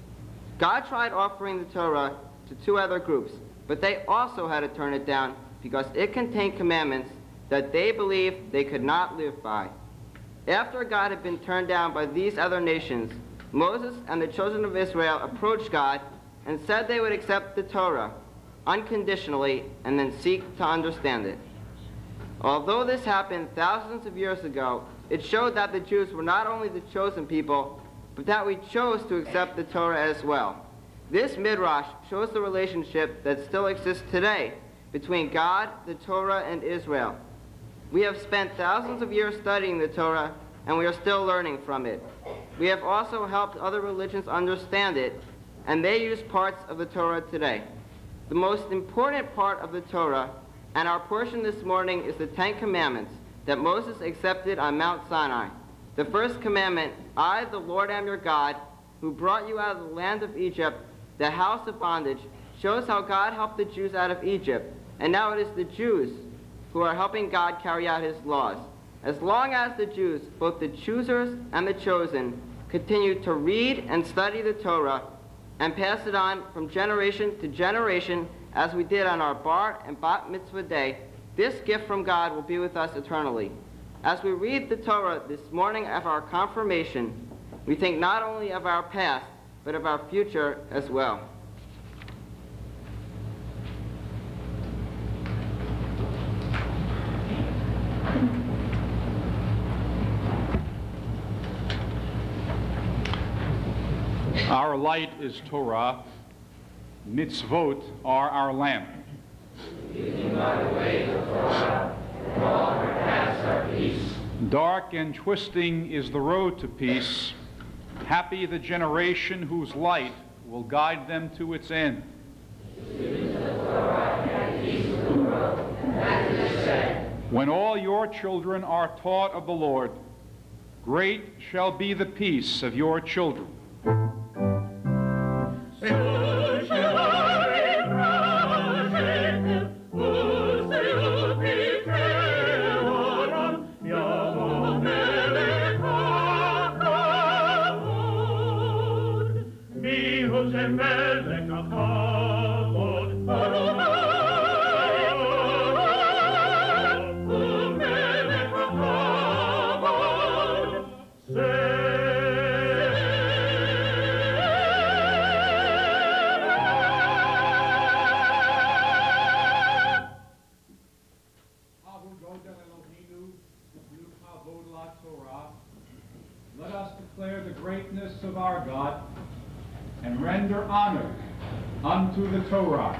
God tried offering the Torah to two other groups, but they also had to turn it down because it contained commandments that they believed they could not live by. After God had been turned down by these other nations, Moses and the children of Israel approached God and said they would accept the Torah unconditionally and then seek to understand it. Although this happened thousands of years ago, it showed that the Jews were not only the chosen people, but that we chose to accept the Torah as well. This midrash shows the relationship that still exists today between God, the Torah, and Israel. We have spent thousands of years studying the Torah, and we are still learning from it. We have also helped other religions understand it, and they use parts of the Torah today. The most important part of the Torah, and our portion this morning, is the Ten Commandments that Moses accepted on Mount Sinai. The first commandment, "I, the Lord, am your God, who brought you out of the land of Egypt, the house of bondage," shows how God helped the Jews out of Egypt, and now it is the Jews who are helping God carry out his laws. As long as the Jews, both the choosers and the chosen, continue to read and study the Torah and pass it on from generation to generation as we did on our bar and bat mitzvah day, this gift from God will be with us eternally. As we read the Torah this morning of our confirmation, we think not only of our past, but of our future as well. Our light is Torah. Mitzvot are our lamp. Dark and twisting is the road to peace. Happy the generation whose light will guide them to its end. When all your children are taught of the Lord, great shall be the peace of your children. Let us declare the greatness of our God and render honor unto the Torah.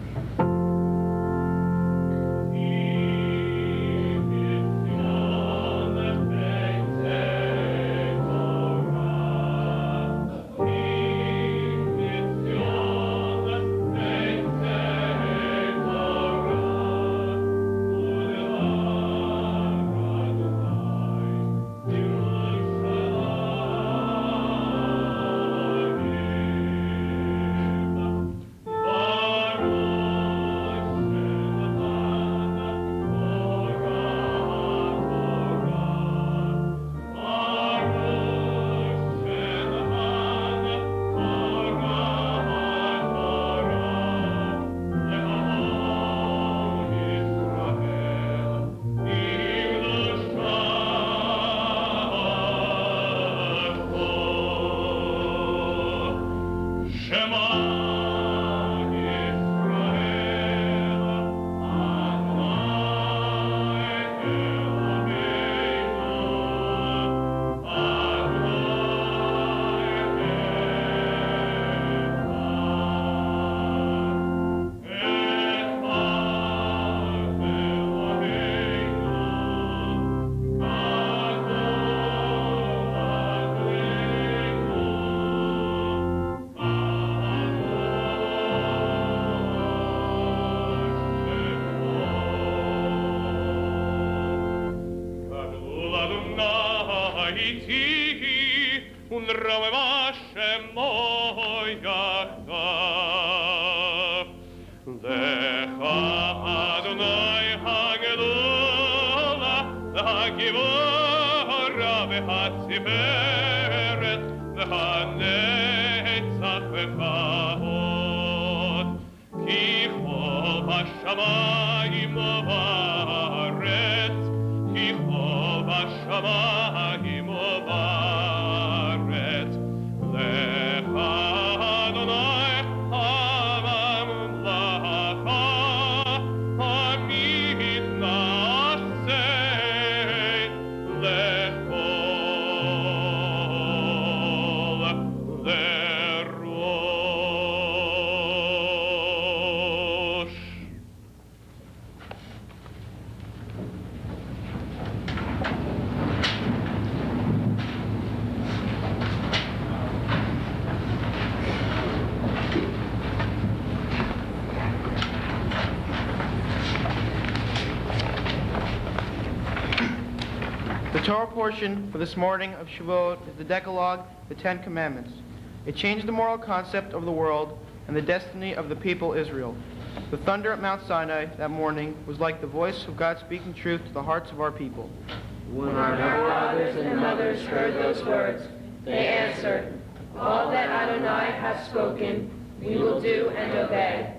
The Torah portion for this morning of Shavuot is the Decalogue, the Ten Commandments. It changed the moral concept of the world and the destiny of the people Israel. The thunder at Mount Sinai that morning was like the voice of God speaking truth to the hearts of our people. When our fathers and mothers heard those words, they answered, "All that Adonai has spoken, we will do and obey."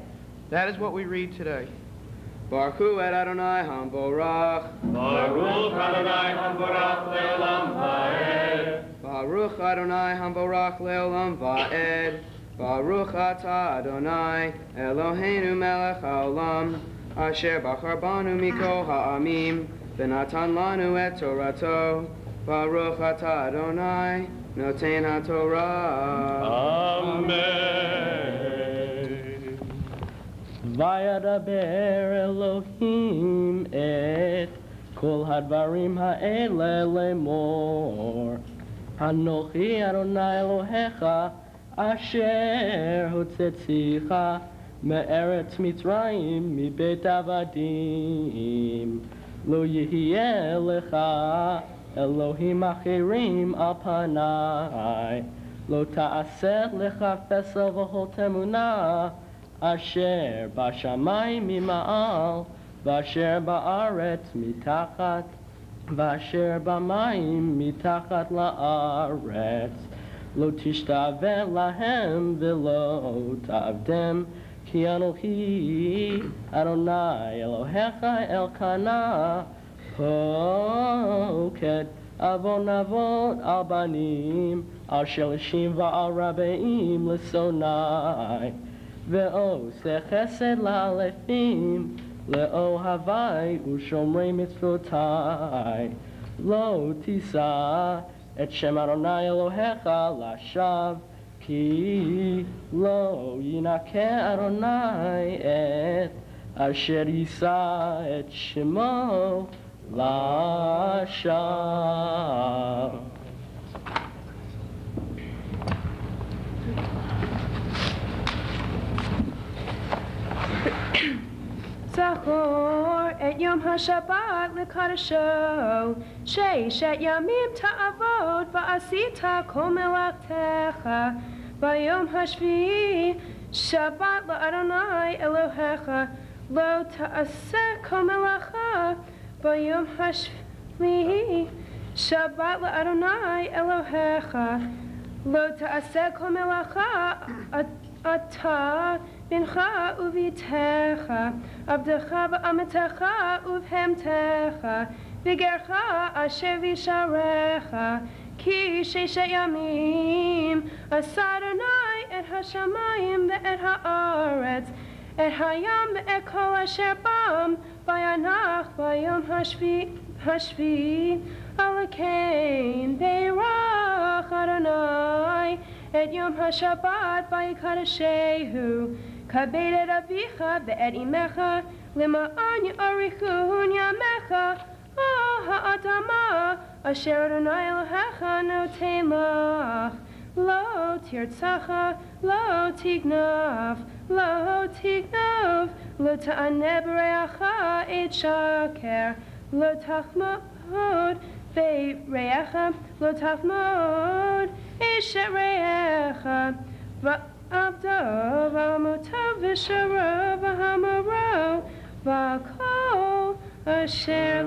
That is what we read today. Baruch hu et Adonai Hamborach. Baruch Adonai Hamborach le'olam va'ed. Baruch Adonai Hamborach le'olam va'ed. Baruch atah Adonai Eloheinu melech haolam. Asher bachar banu mikol ha'amim. V'natan lanu et Torato. Baruch atah Adonai noten ha'Torah. Amen. Vayadaber Elohim et kol hadvarim ha'ele lemor. Hanochi Adonai Elohecha asher hotzetzicha me'eretz Mitzrayim mibeit avadim. Lo yihiyeh lecha Elohim achirim al panai. Lo ta'aseh lecha fesel v'hol temunah asher bashamayim mima'al v'asher ba'aretz mitachat v'asher b'mayim mitachat la'aretz. Lo tishtaveh lahem v'lo ta'avdem ki Anochi Adonai Elohecha Elkanah Poked avon avon al banim al shelishim va'al rabbeim l'sonai ve'oseh chesed la'alefim le'ohavai u'shomrei mitzvotai lo tisa et shem Adonai Elohecha lashav ki lo yinakeh Adonai et asher yisa et shemo lashav. Zachor et Yom HaShabbat l'kadasho, sheish et yamim ta'avod va'asita kol melachtecha, v'yom hashvi'i Shabbat la'Adonai Elohecha, lo ta'aseh kol melacha, v'yom hashvi'i Shabbat la'Adonai Elohecha, lo ta'aseh kol melacha, ata bincha uvitecha, abdecha v'ametecha uvhemtecha, v'gercha asher v'isharecha, ki sheshet yamim, asa Adonai et hashamayim ve'et ha'aretz, et hayam ve'et kol asher bam, v'yanach v'yom hashvi, alakain be'erach Adonai, et Yom HaShabbat v'yikadashehu, kabed et avicha ve'et imecha, lema'an ya'arichun yamecha, ah ha'adama, asher Adonai Elohecha noten lach, lo tirtzacha, lo tignav, lo tignav, lo ta'aneh b'reacha et shaker, lo tachmod ve'reacha, lo tachmod Eshet re'echa, v'abdo, v'amutav, v'sharo, v'hamaro, v'kol asher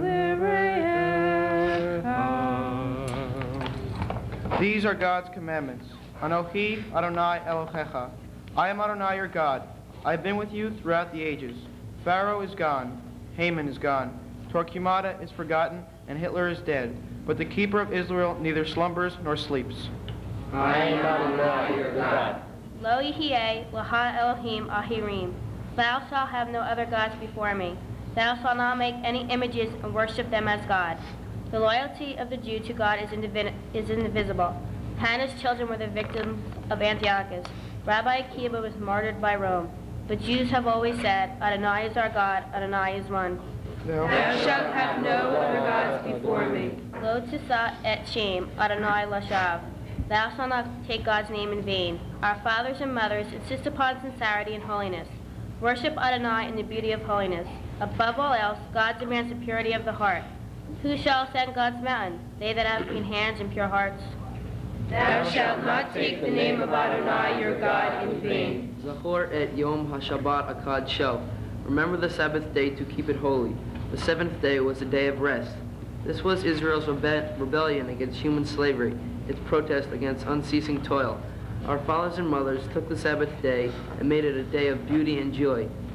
l're'echa. These are God's commandments. Anochi Adonai Elohecha. I am Adonai your God. I have been with you throughout the ages. Pharaoh is gone. Haman is gone. Torquemada is forgotten, and Hitler is dead. But the keeper of Israel neither slumbers nor sleeps. I am Adonai your God. Lo yihiyeh lecha Elohim ahirim. Thou shalt have no other gods before me. Thou shalt not make any images and worship them as God. The loyalty of the Jew to God is, indivi is indivisible. Hannah's children were the victims of Antiochus. Rabbi Akiba was martyred by Rome. The Jews have always said, Adonai is our God, Adonai is one. Thou shalt have no other gods before me. Lo tisa et shem, Adonai lashav. Thou shalt not take God's name in vain. Our fathers and mothers insist upon sincerity and holiness. Worship Adonai in the beauty of holiness. Above all else, God demands the purity of the heart. Who shall ascend God's mountain? They that have clean hands and pure hearts. Thou shalt not take the name of Adonai your God in vain. Zachor et Yom HaShabbat Akad Shel. Remember the Sabbath day to keep it holy. The seventh day was a day of rest. This was Israel's rebe rebellion against human slavery, its protest against unceasing toil. Our fathers and mothers took the Sabbath day and made it a day of beauty and joy.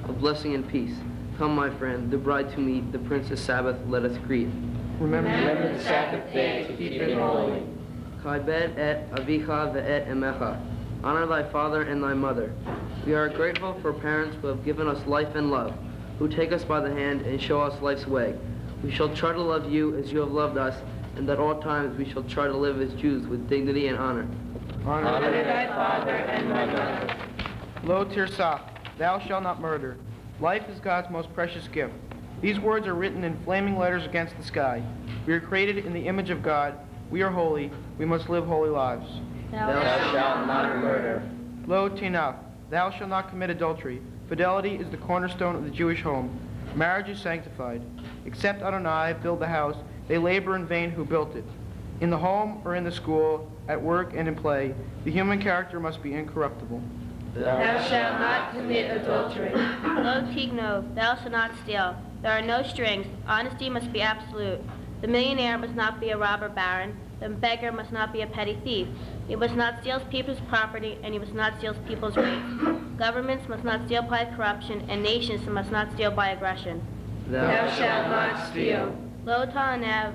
of blessing and peace. Come, my friend, the bride to meet, the Princess Sabbath, let us greet. Remember, Remember the Sabbath day to keep it holy. Kaibed et avicha ve'et emecha. Honor thy father and thy mother. We are grateful for parents who have given us life and love, who take us by the hand and show us life's way. We shall try to love you as you have loved us, and at all times we shall try to live as Jews with dignity and honor. honor, Honor thy father and thy mother. Lo tirsach, thou shalt not murder. Life is God's most precious gift. These words are written in flaming letters against the sky. We are created in the image of God. We are holy. We must live holy lives. Thou, thou shalt not murder. Lo tinach, thou shalt not commit adultery. Fidelity is the cornerstone of the Jewish home. Marriage is sanctified. Except Adonai build the house, they labor in vain who built it. In the home or in the school, at work and in play, the human character must be incorruptible. Thou shalt not commit adultery. Lo tigno, thou shalt not steal. There are no strings. Honesty must be absolute. The millionaire must not be a robber baron. The beggar must not be a petty thief. He must not steal people's property, and he must not steal people's rights. Governments must not steal by corruption, and nations must not steal by aggression. Thou, thou shalt not steal. Lo ta'anev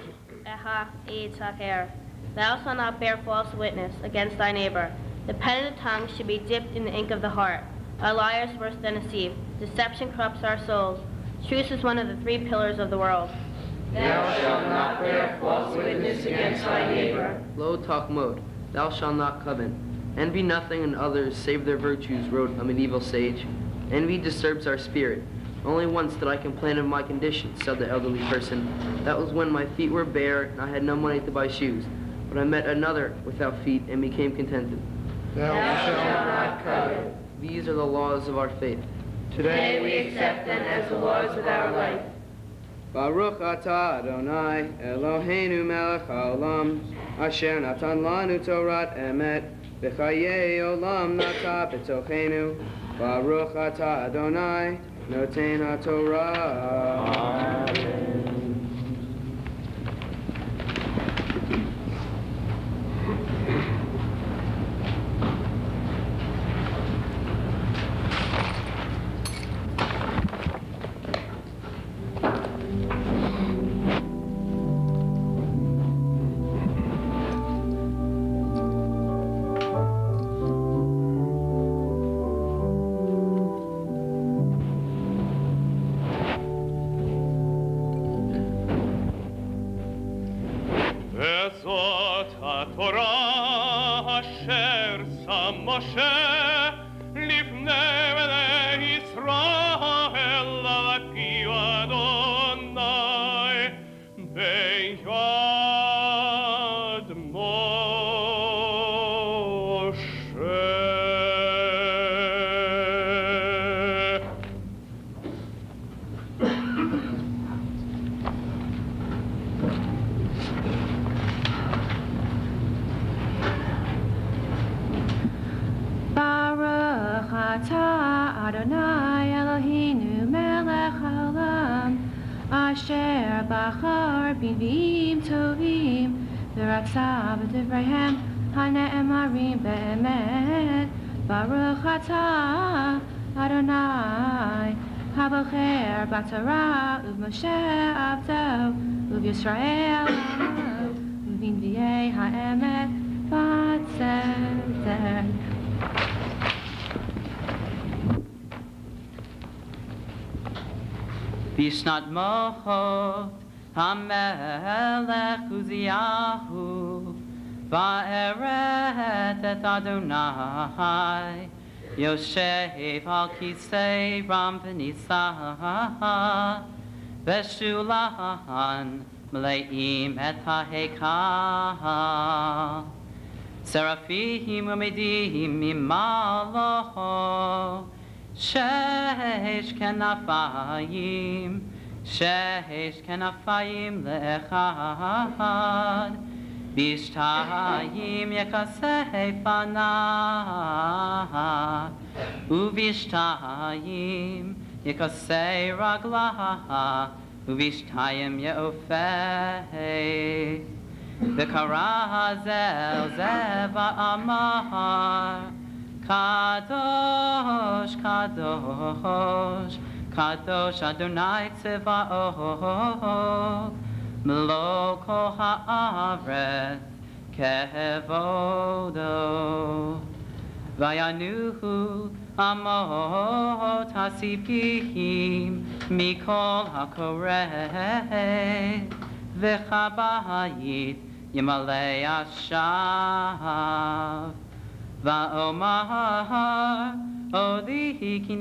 eha eitzacher. Thou shalt not bear false witness against thy neighbor. The pen of the tongue should be dipped in the ink of the heart. A liar is worse than a thief. Deception corrupts our souls. Truth is one of the three pillars of the world. Thou shalt not bear false witness against thy neighbor. Lo takmod, thou shalt not covet. Envy nothing in others save their virtues, wrote a medieval sage. Envy disturbs our spirit. Only once did I complain of my condition, said the elderly person. That was when my feet were bare and I had no money to buy shoes. But I met another without feet and became contented. Thou shalt not covet. These are the laws of our faith. Today we accept them as the laws of our life. Baruch atah Adonai Eloheinu melech haolam asher natan lanu Torat emet v'chayei olam nata b'tochenu. Baruch atah Adonai noten haTorah. Amen. Batara uv Moshe Avdo uv Yisrael uvin v'yei ha'emet v'tzedek. Bishnat Mochot HaMelech Uziyahu Va'eret et Adonai Yoshev al kisei ram v'nisa v'shulan meleim et ha'hekal Seraphim umedim imalo shesh kenafayim shesh kenafayim lechad Bishtayim yekasei fanah Uvishtayim yekasei raglah Uvishtayim yeofei V'kara zel zeva amar Kadosh, Kadosh, Kadosh Adonai Tzevaot, Melo kol haaretz kevodo. Vayanuhu amot hasipim mikol hakoreh, v'chabayit yimalei ashav. Va'omar odi ki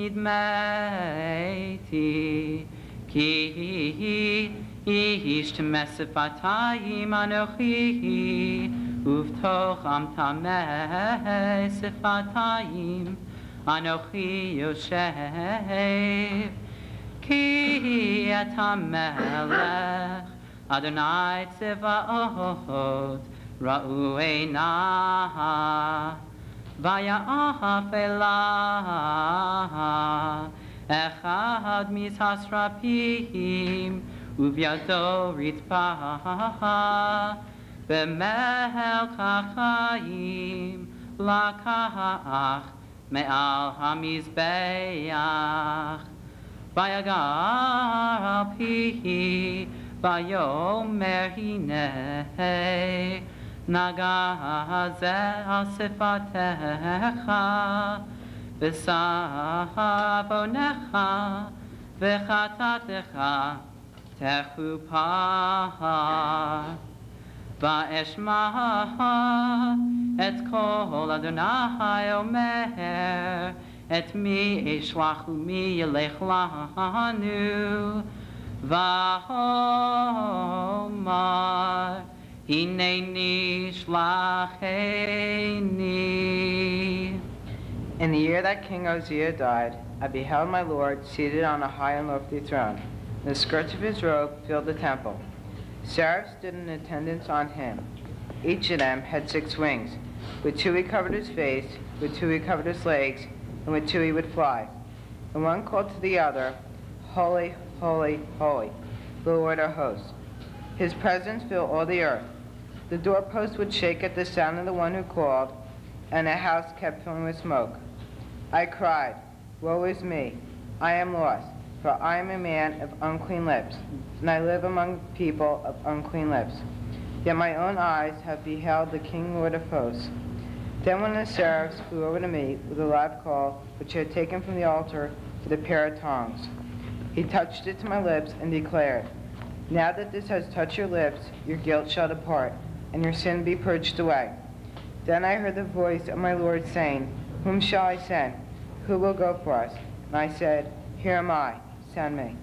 nidmeti, ki ish t'mesifatayim anochi, uvtocham tameh sifatayim anochi yoshev. Ki eta melech Adonai tzevaot ra'u einah vaya'af elah echad mitzasrapim uvyado ritpah b'melech hachayim lakach me'al hamizbeach vayagar al pihi vayomer hineh nagazeh al sifatecha v'savonecha v'chatatecha techupah va'eshma et kol Adonai omer et mi eshlachu mi yelech lanu va'omar hineni shlacheni. In the year that King Uzziah died, I beheld my Lord seated on a high and lofty throne. The skirts of his robe filled the temple. Seraphs stood in attendance on him. Each of them had six wings. With two he covered his face, with two he covered his legs, and with two he would fly. And one called to the other, Holy, holy, holy, the Lord of hosts. His presence filled all the earth. The doorpost would shake at the sound of the one who called, and the house kept filling with smoke. I cried, woe is me, I am lost, for I am a man of unclean lips, and I live among people of unclean lips. Yet my own eyes have beheld the King Lord of hosts. Then one of the seraphs flew over to me with a loud call, which he had taken from the altar with a pair of tongs. He touched it to my lips and declared, now that this has touched your lips, your guilt shall depart, and your sin be purged away. Then I heard the voice of my Lord saying, whom shall I send? Who will go for us? And I said, here am I, send me.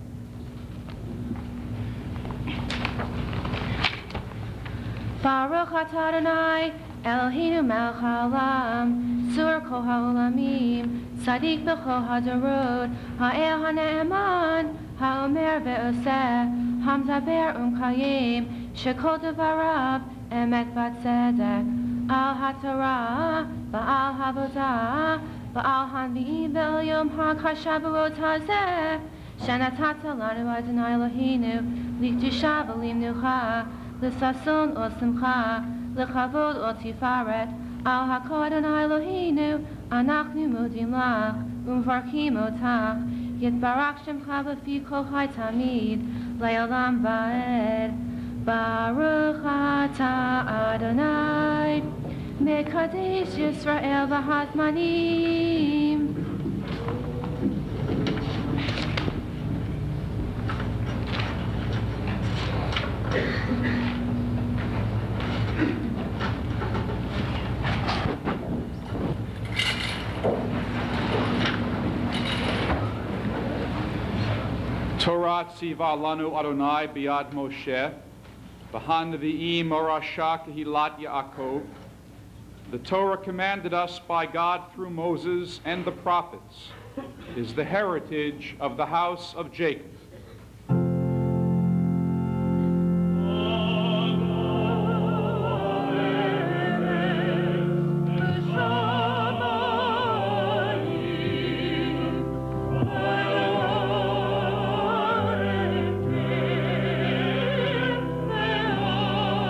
Baruch atah Adonai, Eloheinu melech haolam, Zur kol haolamim, Tzadik b'chol hadarot, Ha'el ha'ne'eman, Ha'omer ve'oseh, Hamzaber u'mkayim, Shekol devarav, Emet v'tzedek, Al ha'torah, Ba'al ha'avodah, Ba'al hanvi'im ve'el ha'g ha'shavuot hazeh, Shenatata lanu Adonai Eloheinu, Likdusha v'limnucha, L'sason o simcha, l'chavod o tifaret, al hakol Adonai Eloheinu, anachnu modim lach, umvarchim otach, yitbarach shemcha v'fi kol chai tamid, le'olam va'ed. Baruch atah Adonai, mekadesh Yisrael v'hazmanim. Torah tziva lanu Adonai biad Moshe, v'han nevi'im morasha kehilat Yaakov. The Torah commanded us by God through Moses and the prophets is the heritage of the house of Jacob.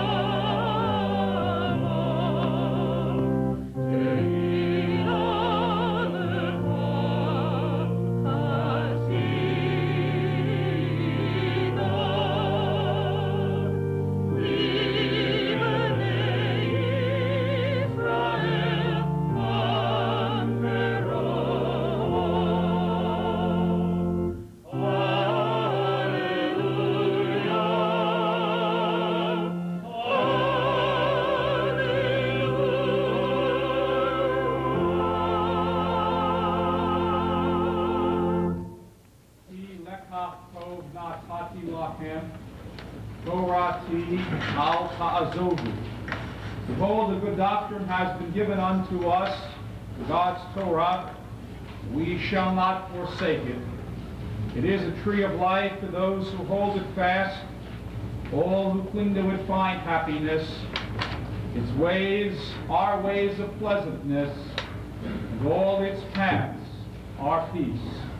Oh tov na'atati lachem, Torati al ta'azovu. Behold, the good doctrine has been given unto us, God's Torah. We shall not forsake it. It is a tree of life to those who hold it fast. All who cling to it find happiness. Its ways are ways of pleasantness, and all its paths are peace.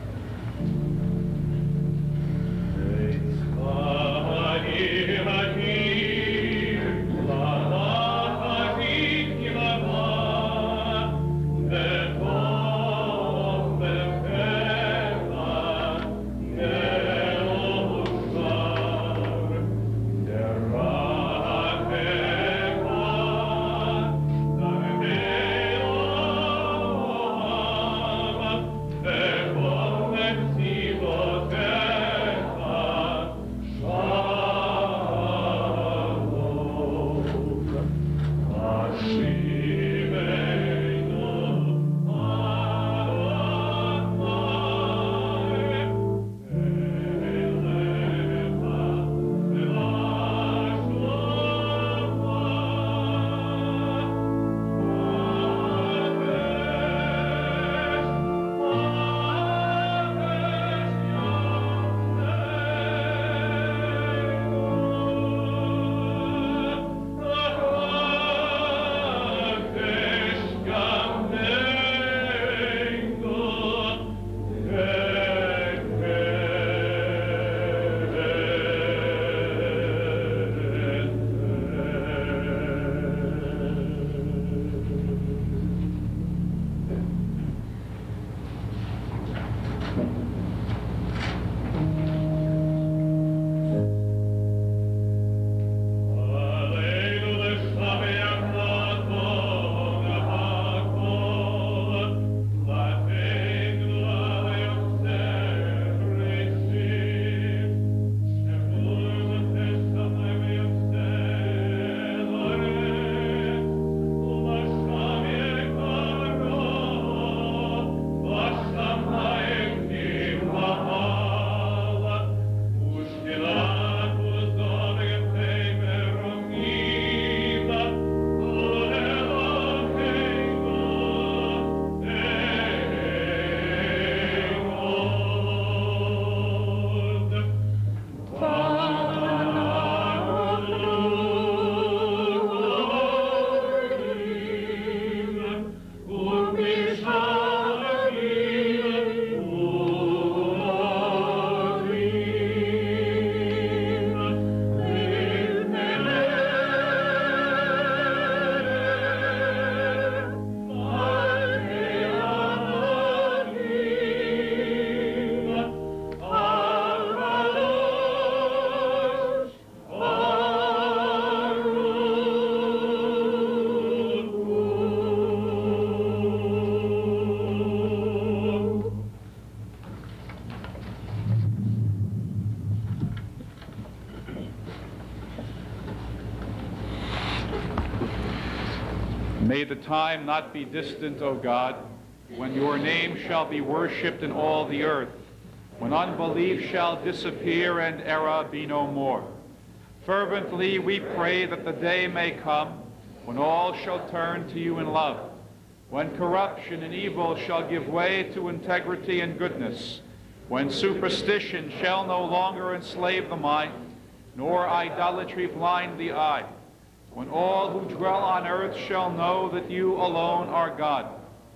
May the time not be distant, O God, when your name shall be worshipped in all the earth, when unbelief shall disappear and error be no more. Fervently we pray that the day may come when all shall turn to you in love, when corruption and evil shall give way to integrity and goodness, when superstition shall no longer enslave the mind, nor idolatry blind the eye, when all who dwell on earth shall know that you alone are God.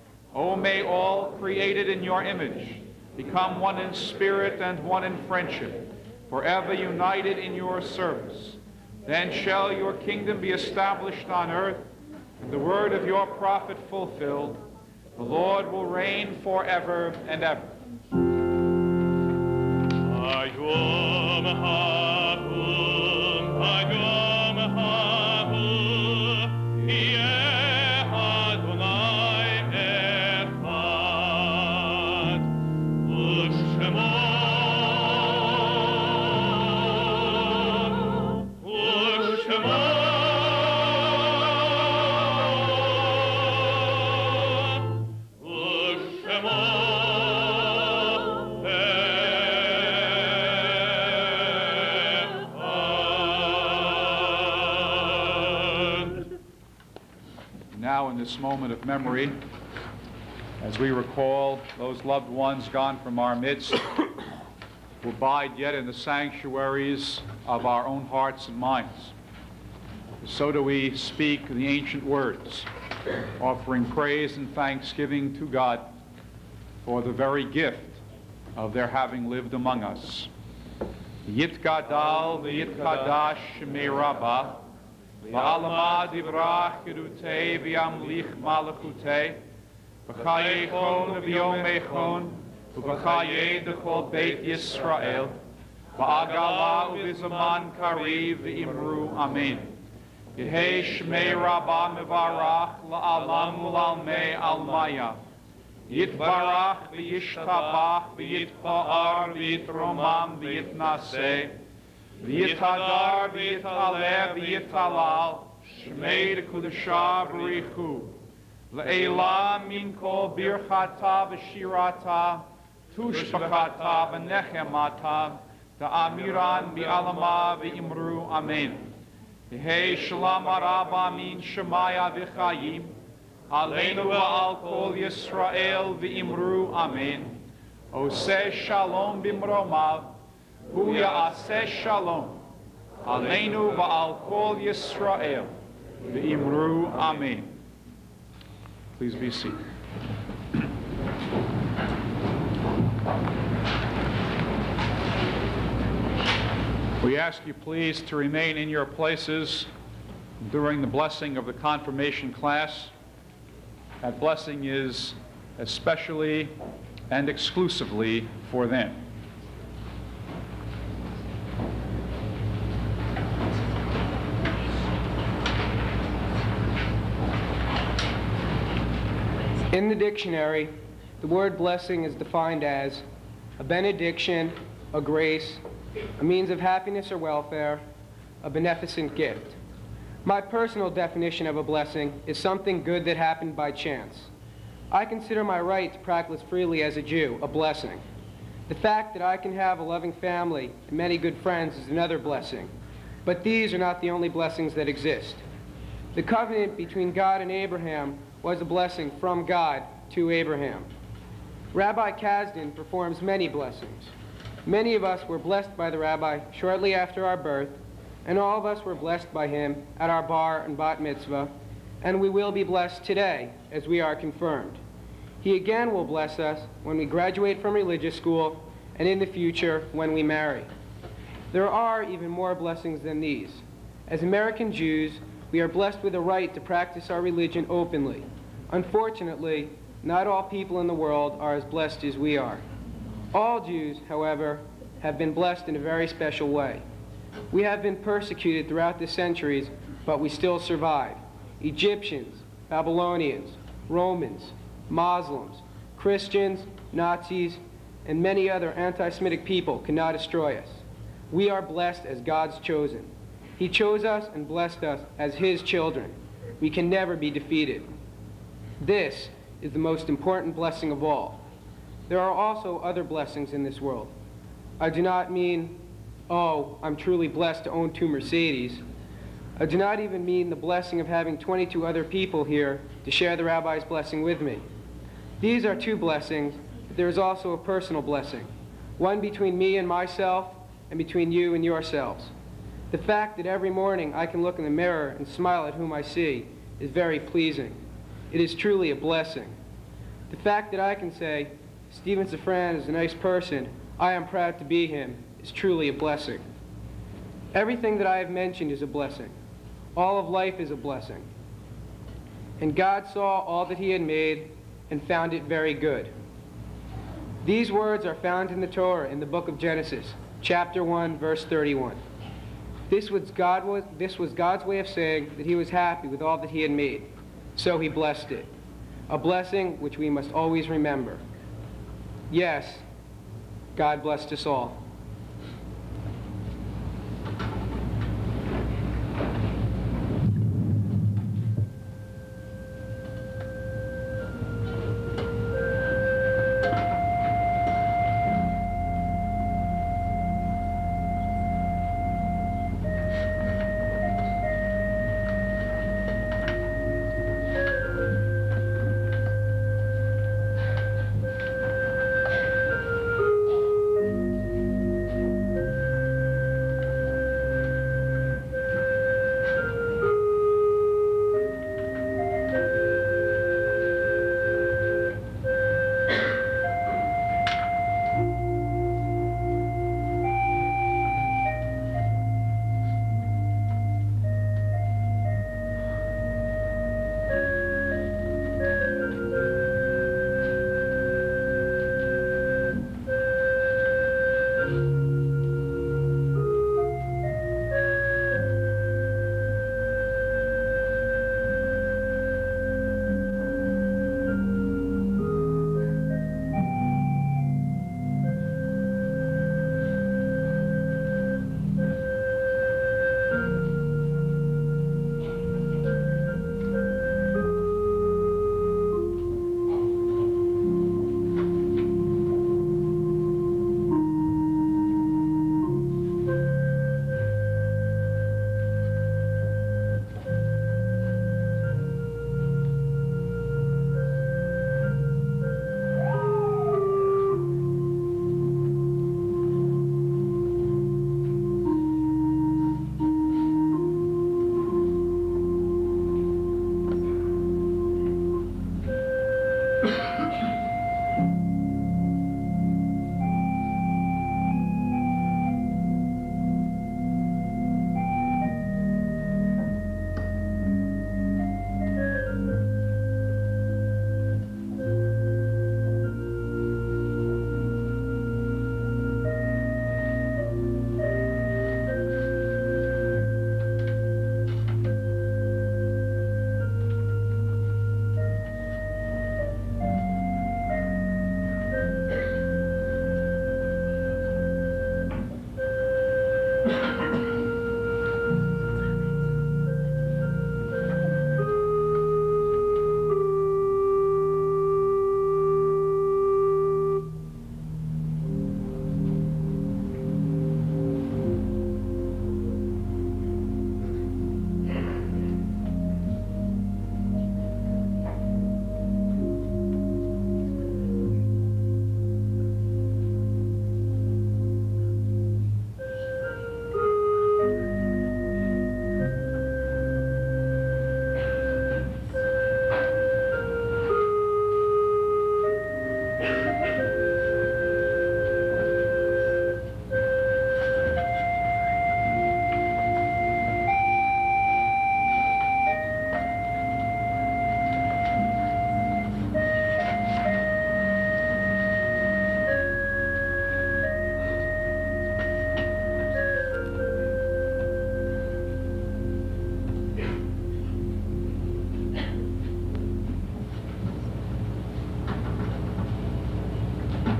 O may all created in your image become one in spirit and one in friendship, forever united in your service. Then shall your kingdom be established on earth, and the word of your prophet fulfilled. The Lord will reign forever and ever. in this moment of memory as we recall those loved ones gone from our midst who abide yet in the sanctuaries of our own hearts and minds. So do we speak the ancient words, offering praise and thanksgiving to God for the very gift of their having lived among us. Yitgadal v'yitkadash shmei Rabbah, v'alama divrach gedutei v'yamlich malachutei, v'chayechon v'yomechon, v'chayei dechol beit Yisrael, v'agala u'vizaman kariv v'imru amen. Yehei shmei Rabbah mevarach la'alam u'lalmei almaya, Yitbarach v'yishtabach v'yitpa'ar v'yitromam v'yitnaseh v'yitadar v'yitaleh v'yitalal shmei d'kudashah v'richu le'elah min kol birchata v'shirata tushbachata v'nechemata da'amiran bi'alama v'imru amen. Yehei shalom araba min shemaya v'chayim Aleinu v'al kol Yisrael v'imru amen. Oseh shalom b'mromav, hu ya'aseh shalom. Aleinu v'al kol Yisrael v'imru amen. Please be seated. We ask you please to remain in your places during the blessing of the confirmation class. That blessing is especially and exclusively for them. In the dictionary, the word blessing is defined as a benediction, a grace, a means of happiness or welfare, a beneficent gift. My personal definition of a blessing is something good that happened by chance. I consider my right to practice freely as a Jew a blessing. The fact that I can have a loving family and many good friends is another blessing. But these are not the only blessings that exist. The covenant between God and Abraham was a blessing from God to Abraham. Rabbi Kasdan performs many blessings. Many of us were blessed by the rabbi shortly after our birth, and all of us were blessed by him at our bar and bat mitzvah, and we will be blessed today as we are confirmed. He again will bless us when we graduate from religious school and in the future when we marry. There are even more blessings than these. As American Jews, we are blessed with the right to practice our religion openly. Unfortunately, not all people in the world are as blessed as we are. All Jews, however, have been blessed in a very special way. We have been persecuted throughout the centuries, but we still survive. Egyptians, Babylonians, Romans, Muslims, Christians, Nazis, and many other anti-Semitic people cannot destroy us. We are blessed as God's chosen. He chose us and blessed us as His children. We can never be defeated. This is the most important blessing of all. There are also other blessings in this world. I do not mean, oh, I'm truly blessed to own two Mercedes. I do not even mean the blessing of having twenty-two other people here to share the rabbi's blessing with me. These are two blessings, but there is also a personal blessing, one between me and myself and between you and yourselves. The fact that every morning I can look in the mirror and smile at whom I see is very pleasing. It is truly a blessing. The fact that I can say, Stephen Safran is a nice person, I am proud to be him, is truly a blessing. Everything that I have mentioned is a blessing. All of life is a blessing. And God saw all that He had made and found it very good. These words are found in the Torah in the book of Genesis, chapter one, verse thirty-one. This was, God was, this was God's way of saying that He was happy with all that He had made, so He blessed it. A blessing which we must always remember. Yes, God blessed us all.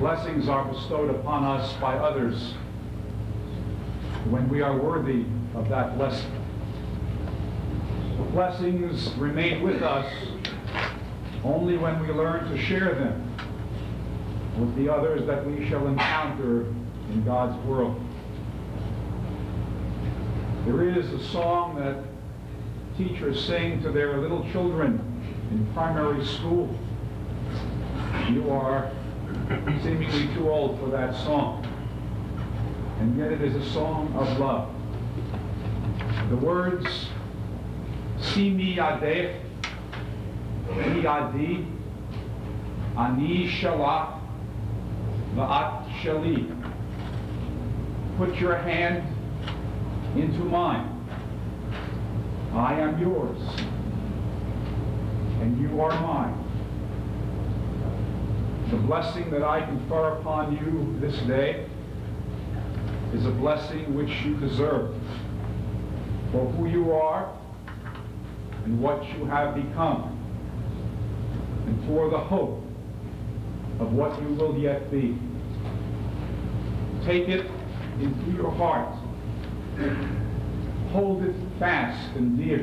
Blessings are bestowed upon us by others when we are worthy of that blessing. The blessings remain with us only when we learn to share them with the others that we shall encounter in God's world. There is a song that teachers sing to their little children in primary school. You are seemingly too old for that song, and yet it is a song of love. The words, Si mi yadech, mi yadi, ani shalach, va'at shali. Put your hand into mine. I am yours, and you are mine. The blessing that I confer upon you this day is a blessing which you deserve for who you are and what you have become, and for the hope of what you will yet be. Take it into your heart. Hold it fast and dear,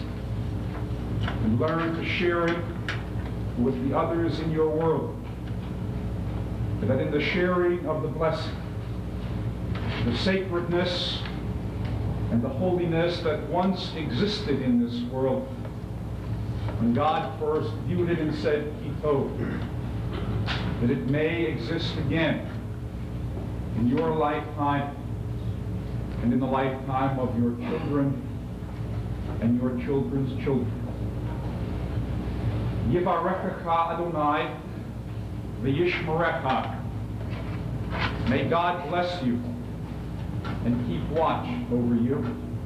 and learn to share it with the others in your world, that in the sharing of the blessing, the sacredness and the holiness that once existed in this world, when God first viewed it and said, Kitov, that it may exist again in your lifetime and in the lifetime of your children and your children's children. Yivarechecha Adonai v'yishmerecha. May God bless you and keep watch over you.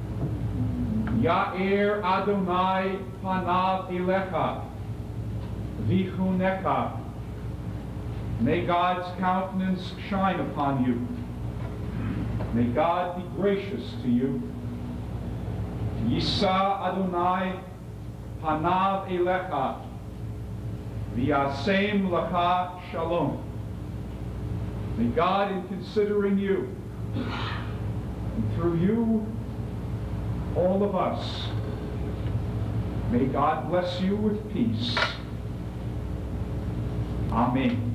Ya'er Adonai panav elecha v'chunecha. May God's countenance shine upon you. May God be gracious to you. Yisa Adonai panav elecha v'yasem lecha shalom. May God, in considering you, and through you, all of us, may God bless you with peace. Amen.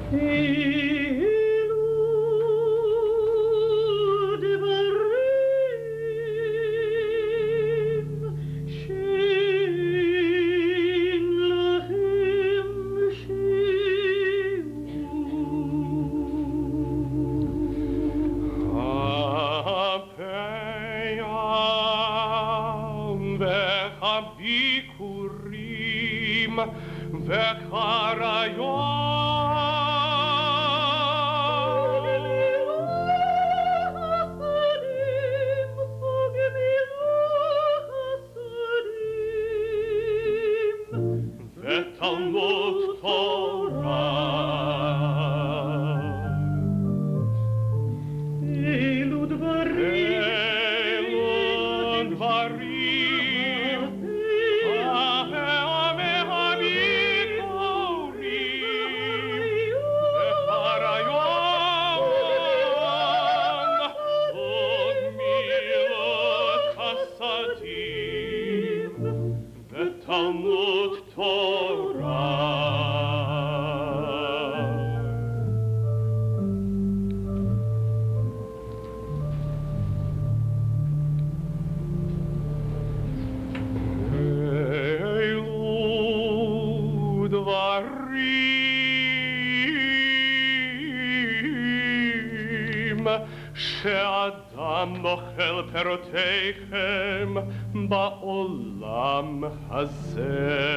שאדם נאכל פירותיכם בעולם הזה.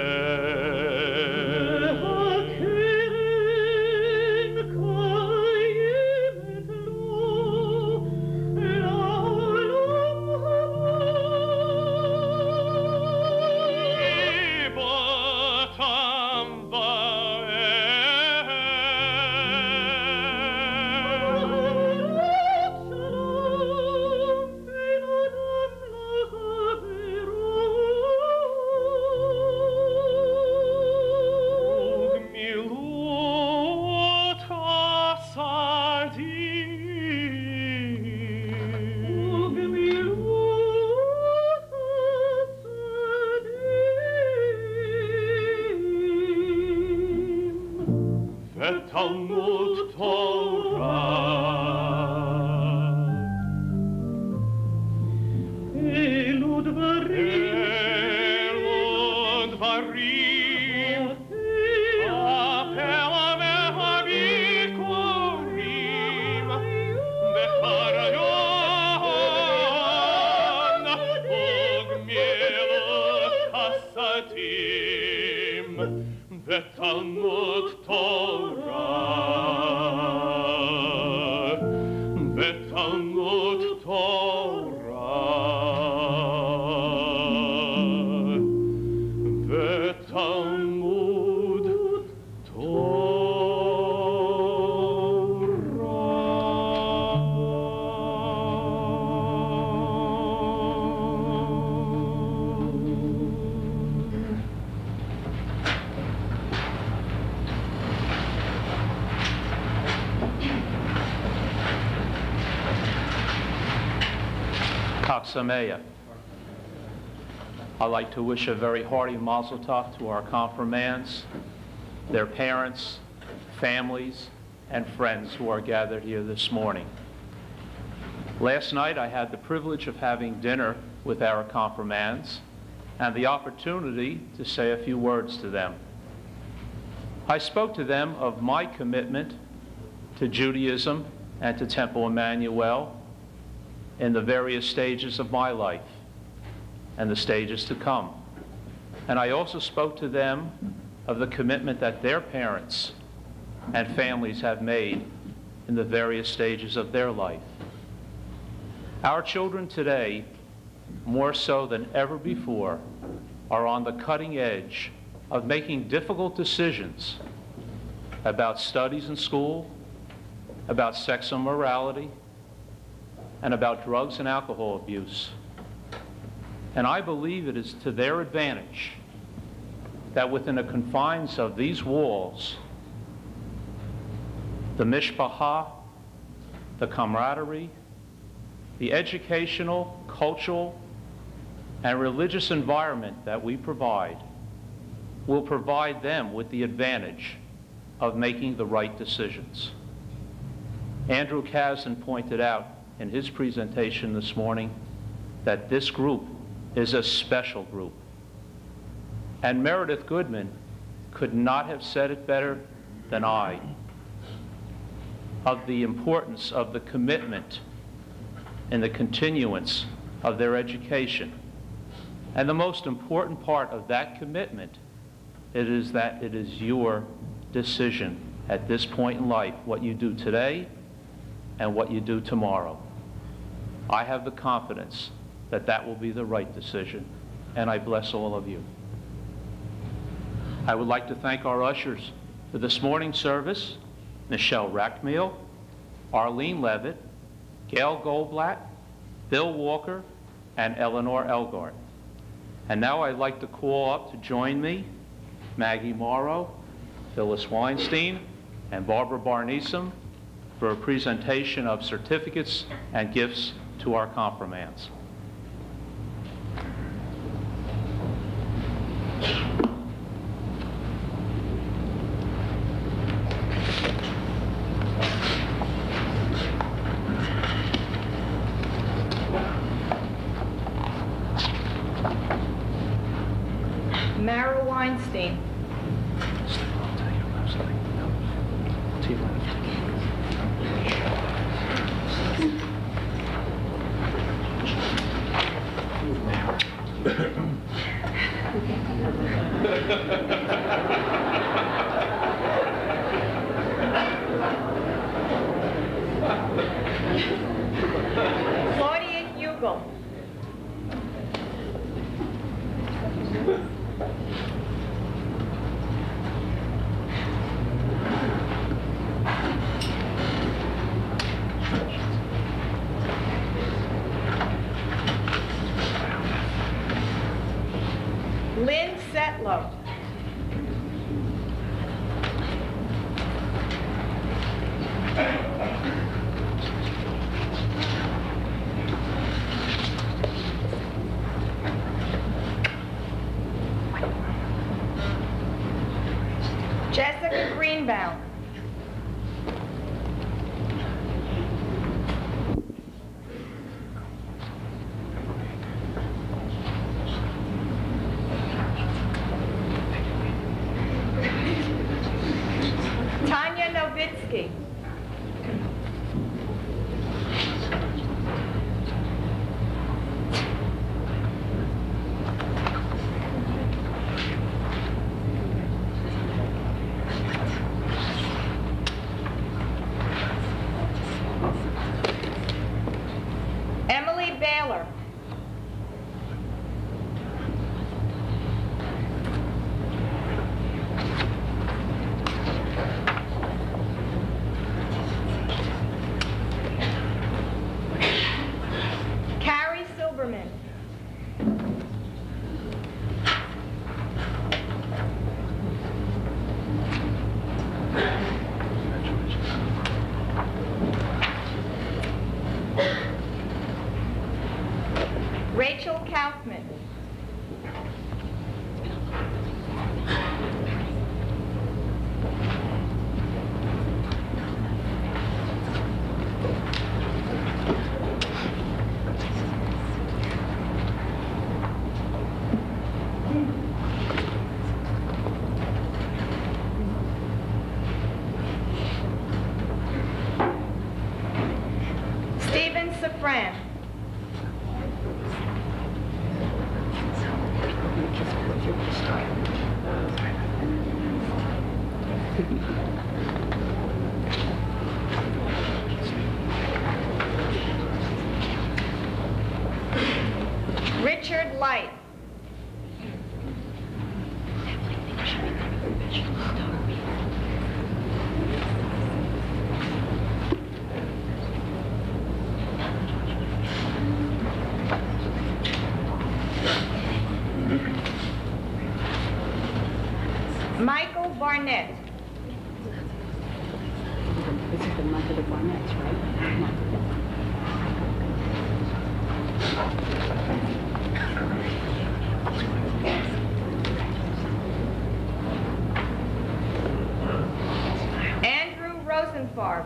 Sameya. I'd like to wish a very hearty mazel tov to our confirmands, their parents, families, and friends who are gathered here this morning. Last night I had the privilege of having dinner with our confirmands and the opportunity to say a few words to them. I spoke to them of my commitment to Judaism and to Temple Emmanuel in the various stages of my life and the stages to come. And I also spoke to them of the commitment that their parents and families have made in the various stages of their life. Our children today, more so than ever before, are on the cutting edge of making difficult decisions about studies in school, about sex and morality, and about drugs and alcohol abuse. And I believe it is to their advantage that within the confines of these walls, the mishpacha, the camaraderie, the educational, cultural, and religious environment that we provide will provide them with the advantage of making the right decisions. Andrew Kazin pointed out in his presentation this morning that this group is a special group. And Meredith Goodman could not have said it better than I, of the importance of the commitment and the continuance of their education. And the most important part of that commitment, it is that it is your decision at this point in life, what you do today and what you do tomorrow. I have the confidence that that will be the right decision, and I bless all of you. I would like to thank our ushers for this morning's service, Michelle Rackmeal, Arlene Levitt, Gail Goldblatt, Bill Walker, and Eleanor Elgart. And now I'd like to call up to join me Maggie Morrow, Phyllis Weinstein, and Barbara Barnesom for a presentation of certificates and gifts to our confirmands. Mara Weinstein. Claudia Hugel. Lynn Setlow. Jessica Greenbaum. Tanya Novitsky. Emily Baylor. Carrie Silberman. Rachel Kaufman. Stephen Safran. Richard Light. Michael Barnett. This is the month of the Barnetts, right? Rosenfarb.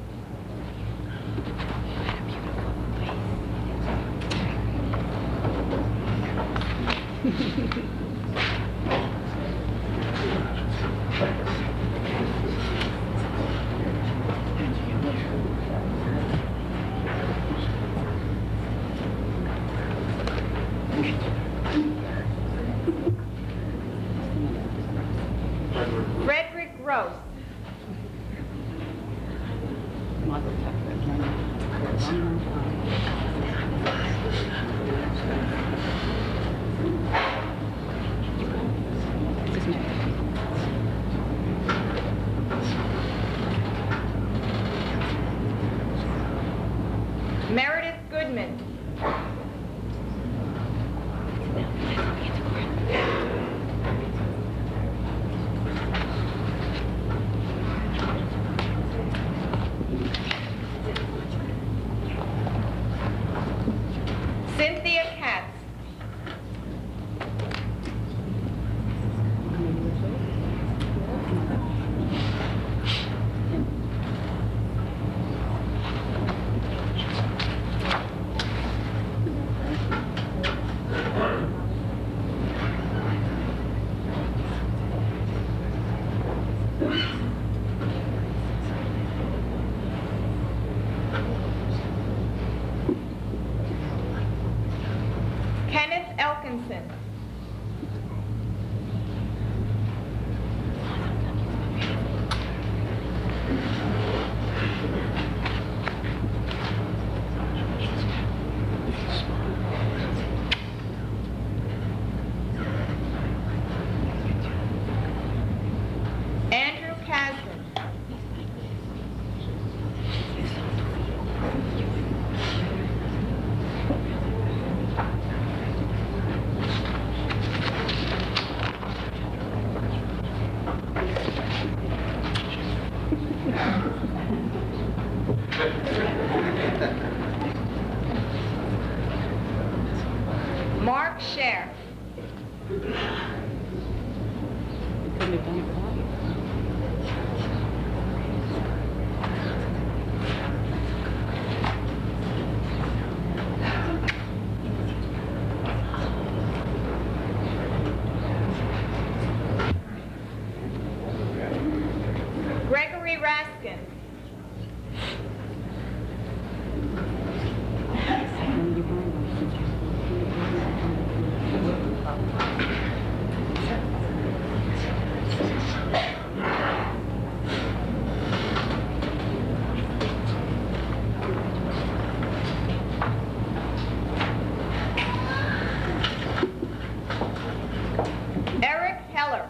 Frederick Gross. Meredith Goodman. Cynthia Katz. Kenneth Elkinson. Andrew Kasdan. Mark Scher. Gregory Raskin. Eric Heller.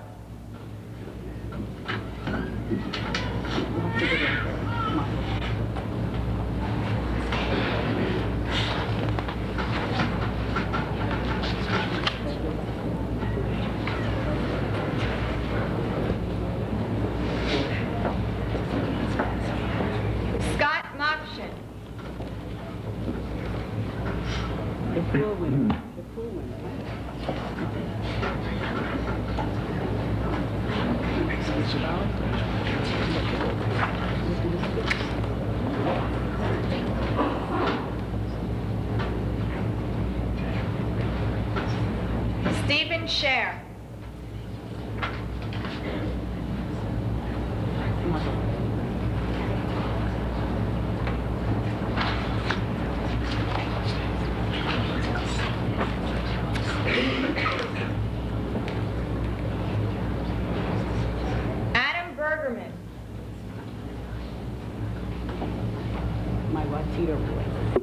Scott Mokshin. Stephen Scher. Adam Bergerman. My Latino boy.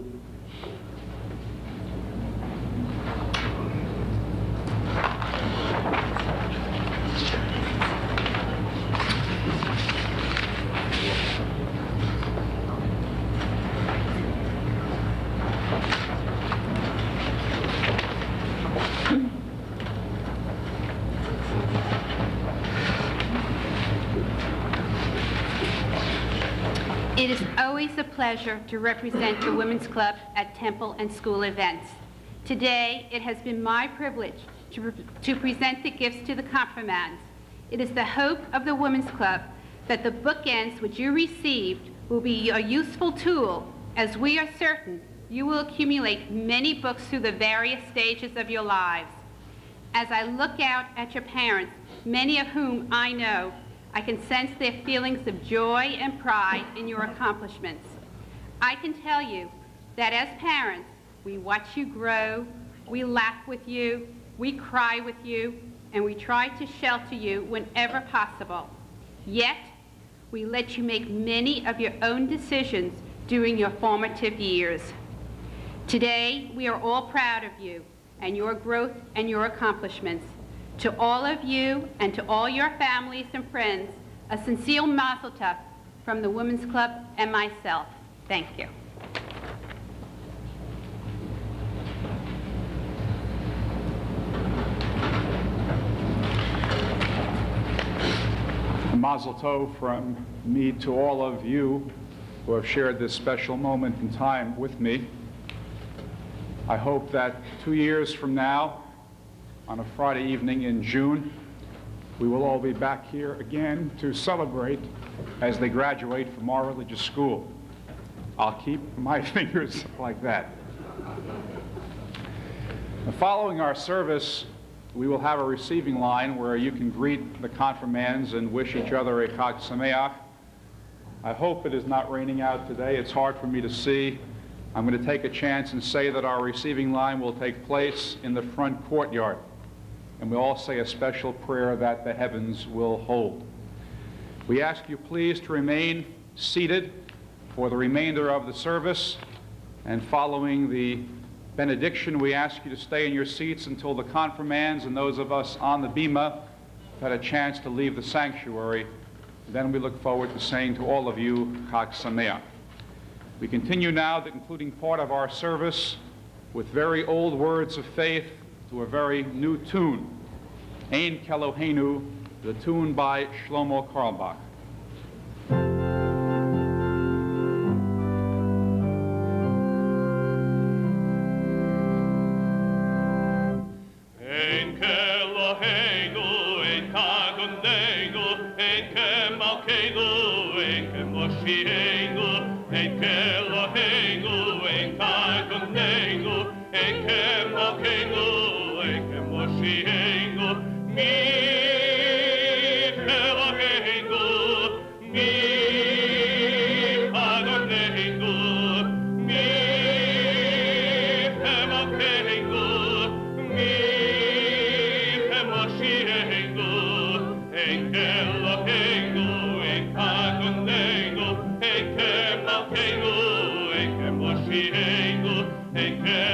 It is always a pleasure to represent the Women's Club at temple and school events. Today, it has been my privilege to, to present the gifts to the confirmands. It is the hope of the Women's Club that the bookends which you received will be a useful tool, as we are certain you will accumulate many books through the various stages of your lives. As I look out at your parents, many of whom I know, I can sense their feelings of joy and pride in your accomplishments. I can tell you that as parents, we watch you grow, we laugh with you, we cry with you, and we try to shelter you whenever possible. Yet, we let you make many of your own decisions during your formative years. Today, we are all proud of you and your growth and your accomplishments. To all of you and to all your families and friends, a sincere mazel tov from the Women's Club and myself. Thank you. A mazel tov from me to all of you who have shared this special moment in time with me. I hope that two years from now, on a Friday evening in June, we will all be back here again to celebrate as they graduate from our religious school. I'll keep my fingers like that. Following our service, we will have a receiving line where you can greet the confirmands and wish each other a Chag Sameach. I hope it is not raining out today. It's hard for me to see. I'm going to take a chance and say that our receiving line will take place in the front courtyard. And we all say a special prayer that the heavens will hold. We ask you please to remain seated for the remainder of the service. And following the benediction, we ask you to stay in your seats until the confirmands and those of us on the bima have had a chance to leave the sanctuary. Then we look forward to saying to all of you, Chag Sameach. We continue now the concluding part of our service with very old words of faith to a very new tune, Ein Keloheinu, the tune by Shlomo Carlebach. Ein Keloheinu, ein Kagondeinu, ein Kemalkeinu, ein Kemoshienu, ein Keloheinu, ein Kagondeinu, ein Kemalkeinu, ein Kemoshienu, mi Keloheinu, mi Kagondeinu, mi Kemalkeinu, mi Kemoshienu, ein Keloheinu, ein Kagondeinu, ein Kemalkeinu, ein Kemoshienu, ein Kemalkeinu,